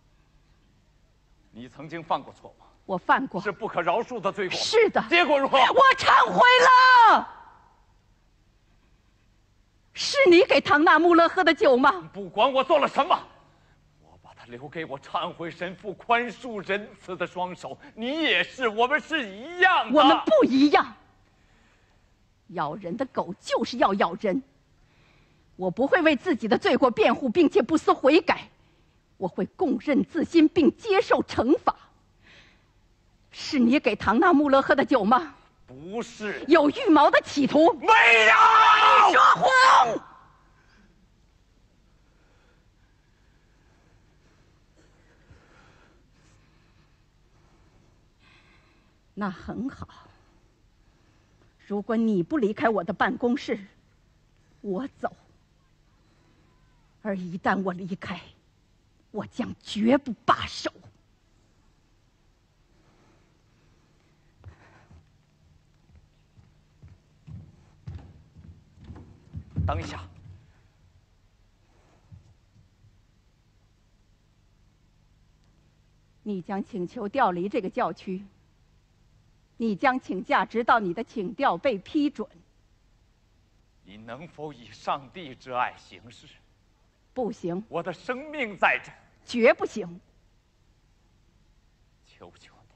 Speaker 1: 你曾经犯过错吗？
Speaker 2: 我犯过，
Speaker 1: 是不可饶恕的罪过。
Speaker 2: 是的。
Speaker 1: 结果如何？
Speaker 2: 我忏悔了。是你给唐纳穆勒喝的酒吗？
Speaker 1: 不管我做了什么，我把它留给我忏悔神父宽恕仁慈的双手。你也是，我们是一样的。
Speaker 2: 我们不一样。咬人的狗就是要咬人。我不会为自己的罪过辩护，并且不思悔改。我会供认自新，并接受惩罚。是你给唐纳穆勒喝的酒吗？
Speaker 1: 不是。
Speaker 2: 有预谋的企图？
Speaker 1: 没有。
Speaker 2: 你说谎。那很好。如果你不离开我的办公室，我走。而一旦我离开，我将绝不罢手。
Speaker 1: 等一下，
Speaker 2: 你将请求调离这个教区。你将请假，直到你的请调被批准。
Speaker 1: 你能否以上帝之爱行事？
Speaker 2: 不行。
Speaker 1: 我的生命在这。
Speaker 2: 绝不行。
Speaker 1: 求求你，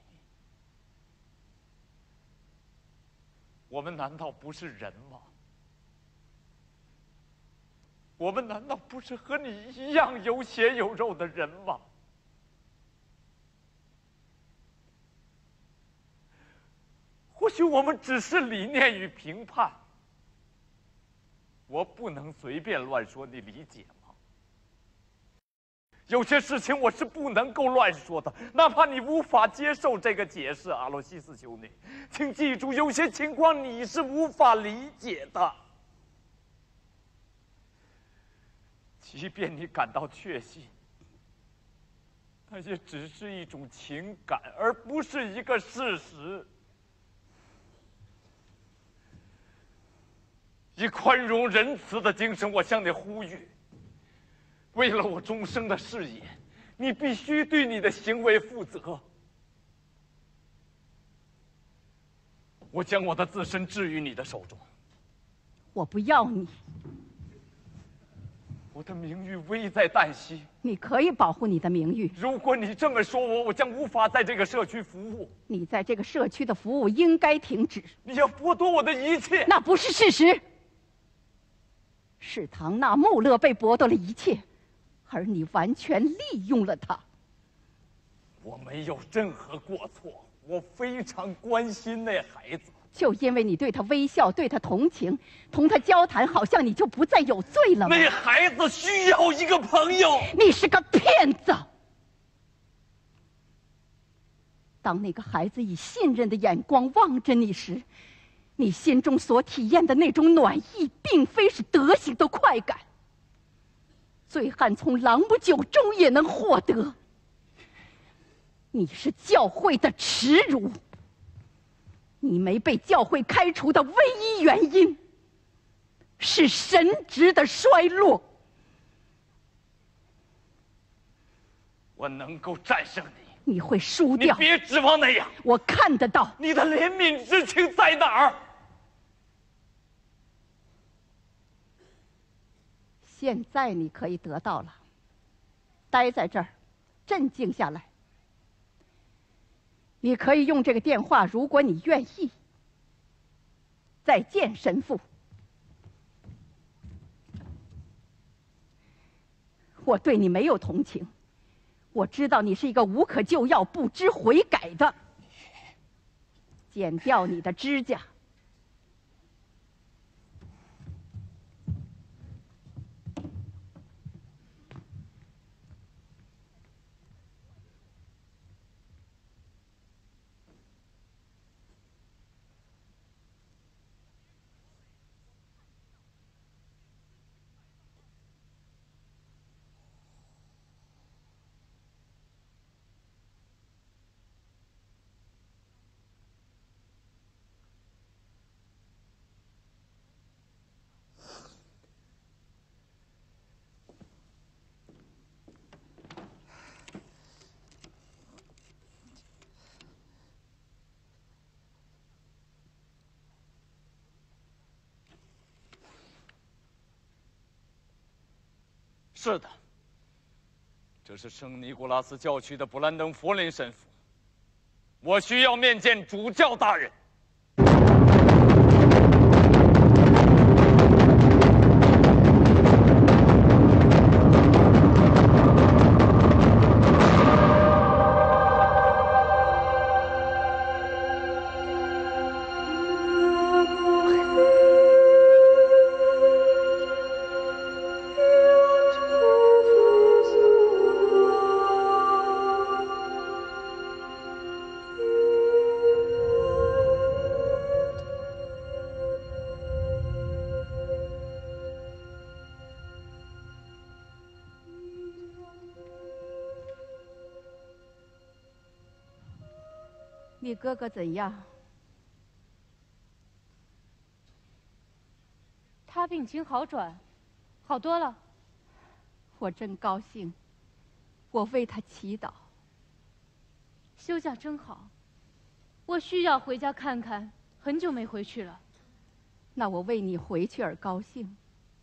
Speaker 1: 我们难道不是人吗？我们难道不是和你一样有血有肉的人吗？或许我们只是理念与评判，我不能随便乱说，你理解吗？ 有些事情我是不能够乱说的，哪怕你无法接受这个解释，阿洛西斯兄弟，请记住，有些情况你是无法理解的。即便你感到确信，那也只是一种情感，而不是一个事实。以宽容仁慈的精神，我向你呼吁：为了我终生的事业，你必须对你的行为负责。我将我的自身置于你的手中。
Speaker 2: 我不要你。
Speaker 1: 我的名誉危在旦夕。
Speaker 2: 你可以保护你的名誉。
Speaker 1: 如果你这么说我，我将无法在这个社区服务。
Speaker 2: 你在这个社区的服务应该停止。
Speaker 1: 你要剥夺我的一切。
Speaker 2: 那不是事实。是唐纳穆勒被剥夺了一切，而你完全利用了他。
Speaker 1: 我没有任何过错，我非常关心那孩子。
Speaker 2: 就因为你对他微笑，对他同情，同他交谈，好像你就不再有罪了吗？
Speaker 1: 那孩子需要一个朋友。
Speaker 2: 你是个骗子。当那个孩子以信任的眼光望着你时，你心中所体验的那种暖意，并非是德行的快感。醉汉从朗姆酒中也能获得。你是教会的耻辱。你没被教会开除的唯一原因，是神职的衰落。
Speaker 1: 我能够战胜你，
Speaker 2: 你会输掉。
Speaker 1: 你别指望那样。
Speaker 2: 我看得到。
Speaker 1: 你的怜悯之情在哪儿？
Speaker 2: 现在你可以得到了。待在这儿，镇静下来。你可以用这个电话，如果你愿意。再见，神父。我对你没有同情，我知道你是一个无可救药、不知悔改的。剪掉你的指甲。
Speaker 1: 是的，这是圣尼古拉斯教区的布兰登·弗林神父，我需要面见主教大人。
Speaker 2: 你哥哥怎样？
Speaker 3: 他病情好转，好多了。
Speaker 2: 我真高兴，我为他祈祷。
Speaker 3: 休假真好，我需要回家看看，很久没回去了。
Speaker 2: 那我为你回去而高兴。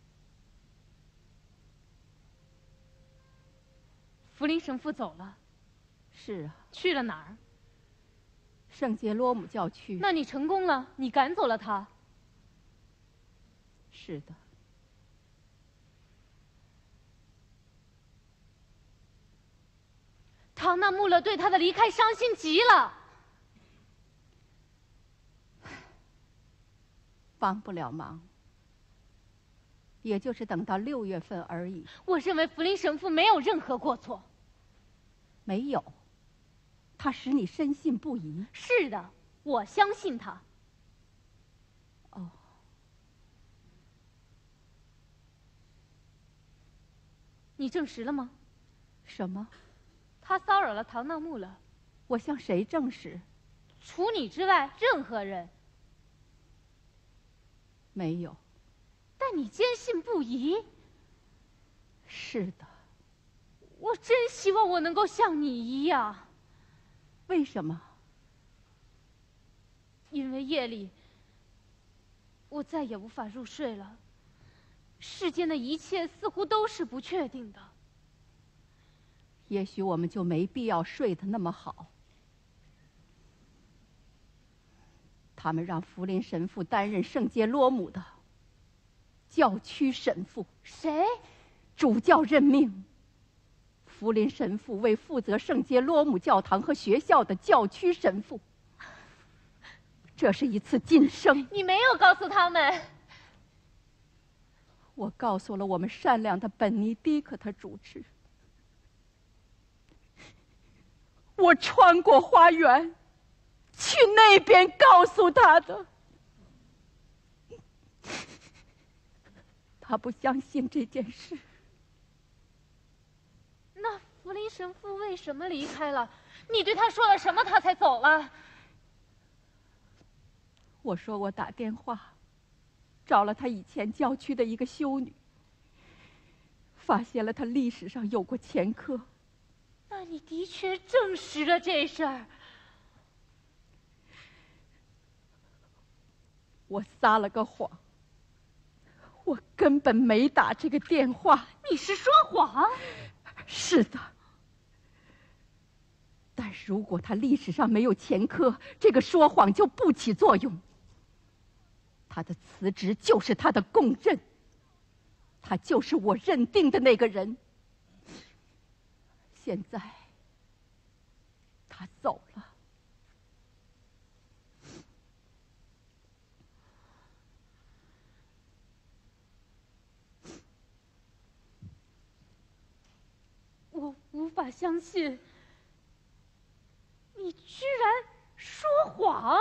Speaker 3: 福林神父走了。
Speaker 2: 是啊。
Speaker 3: 去了哪儿？
Speaker 2: 圣杰罗姆教区。
Speaker 3: 那你成功了，你赶走了他。
Speaker 2: 是的。
Speaker 3: 唐纳穆勒对他的离开伤心极了。
Speaker 2: 帮不了忙。 也就是等到六月份而已。
Speaker 3: 我认为福林神父没有任何过错。
Speaker 2: 没有，他使你深信不疑。
Speaker 3: 是的，我相信他。
Speaker 2: 哦，
Speaker 3: 你证实了吗？
Speaker 2: 什么？
Speaker 3: 他骚扰了唐纳木了。
Speaker 2: 我向谁证实？
Speaker 3: 除你之外，任何人。
Speaker 2: 没有。
Speaker 3: 但你坚信不疑。
Speaker 2: 是的。
Speaker 3: 我真希望我能够像你一样。
Speaker 2: 为什么？
Speaker 3: 因为夜里我再也无法入睡了。世间的一切似乎都是不确定的。
Speaker 2: 也许我们就没必要睡得那么好。他们让福林神父担任圣杰罗姆的教区神父。
Speaker 3: 谁？
Speaker 2: 主教任命。福林神父为负责圣杰罗姆教堂和学校的教区神父。这是一次晋升。
Speaker 3: 你没有告诉他们。
Speaker 2: 我告诉了我们善良的本尼迪克特主持。我穿过花园，去那边告诉他的。他不相信这件事。
Speaker 3: 那福林神父为什么离开了？你对他说了什么，他才走了？
Speaker 2: 我说我打电话找了他以前教区的一个修女，发现了他历史上有过前科。
Speaker 3: 那你的确证实了这事儿。
Speaker 2: 我撒了个谎，我根本没打这个电话。
Speaker 3: 你是说谎？
Speaker 2: 是的。但如果他历史上没有前科，这个说谎就不起作用。他的辞职就是他的供认，他就是我认定的那个人。现在他走了。
Speaker 3: 我无法相信，你居然说谎。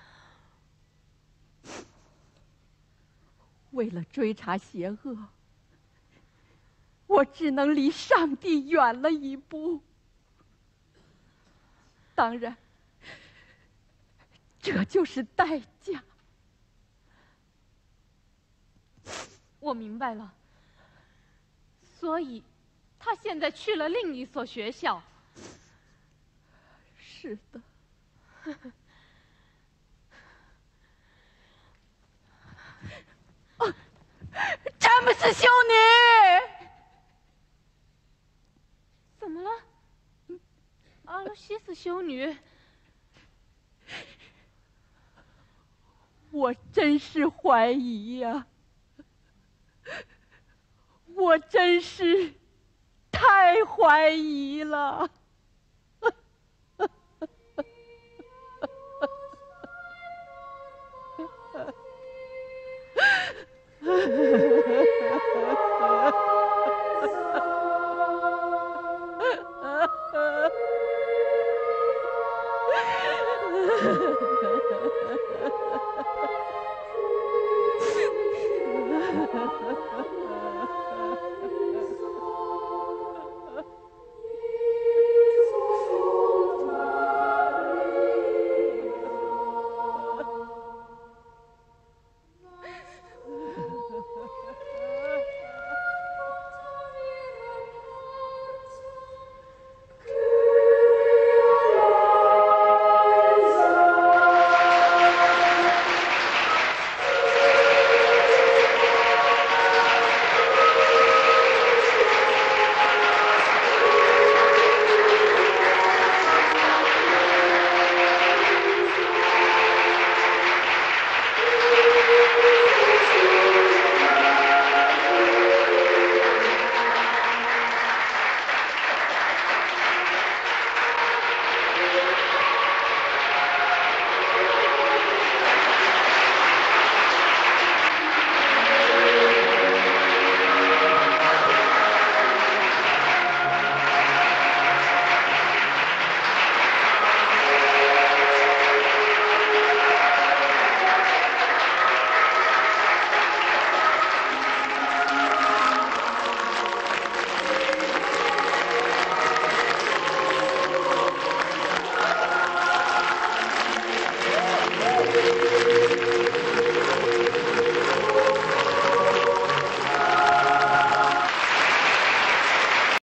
Speaker 2: 为了追查邪恶，我只能离上帝远了一步。当然，这就是代价。
Speaker 3: 我明白了。所以，他现在去了另一所学校。
Speaker 2: 是的。啊，詹姆斯修女，
Speaker 3: 怎么了？阿罗西斯修女，
Speaker 2: 我真是怀疑呀、啊，我真是太怀疑了。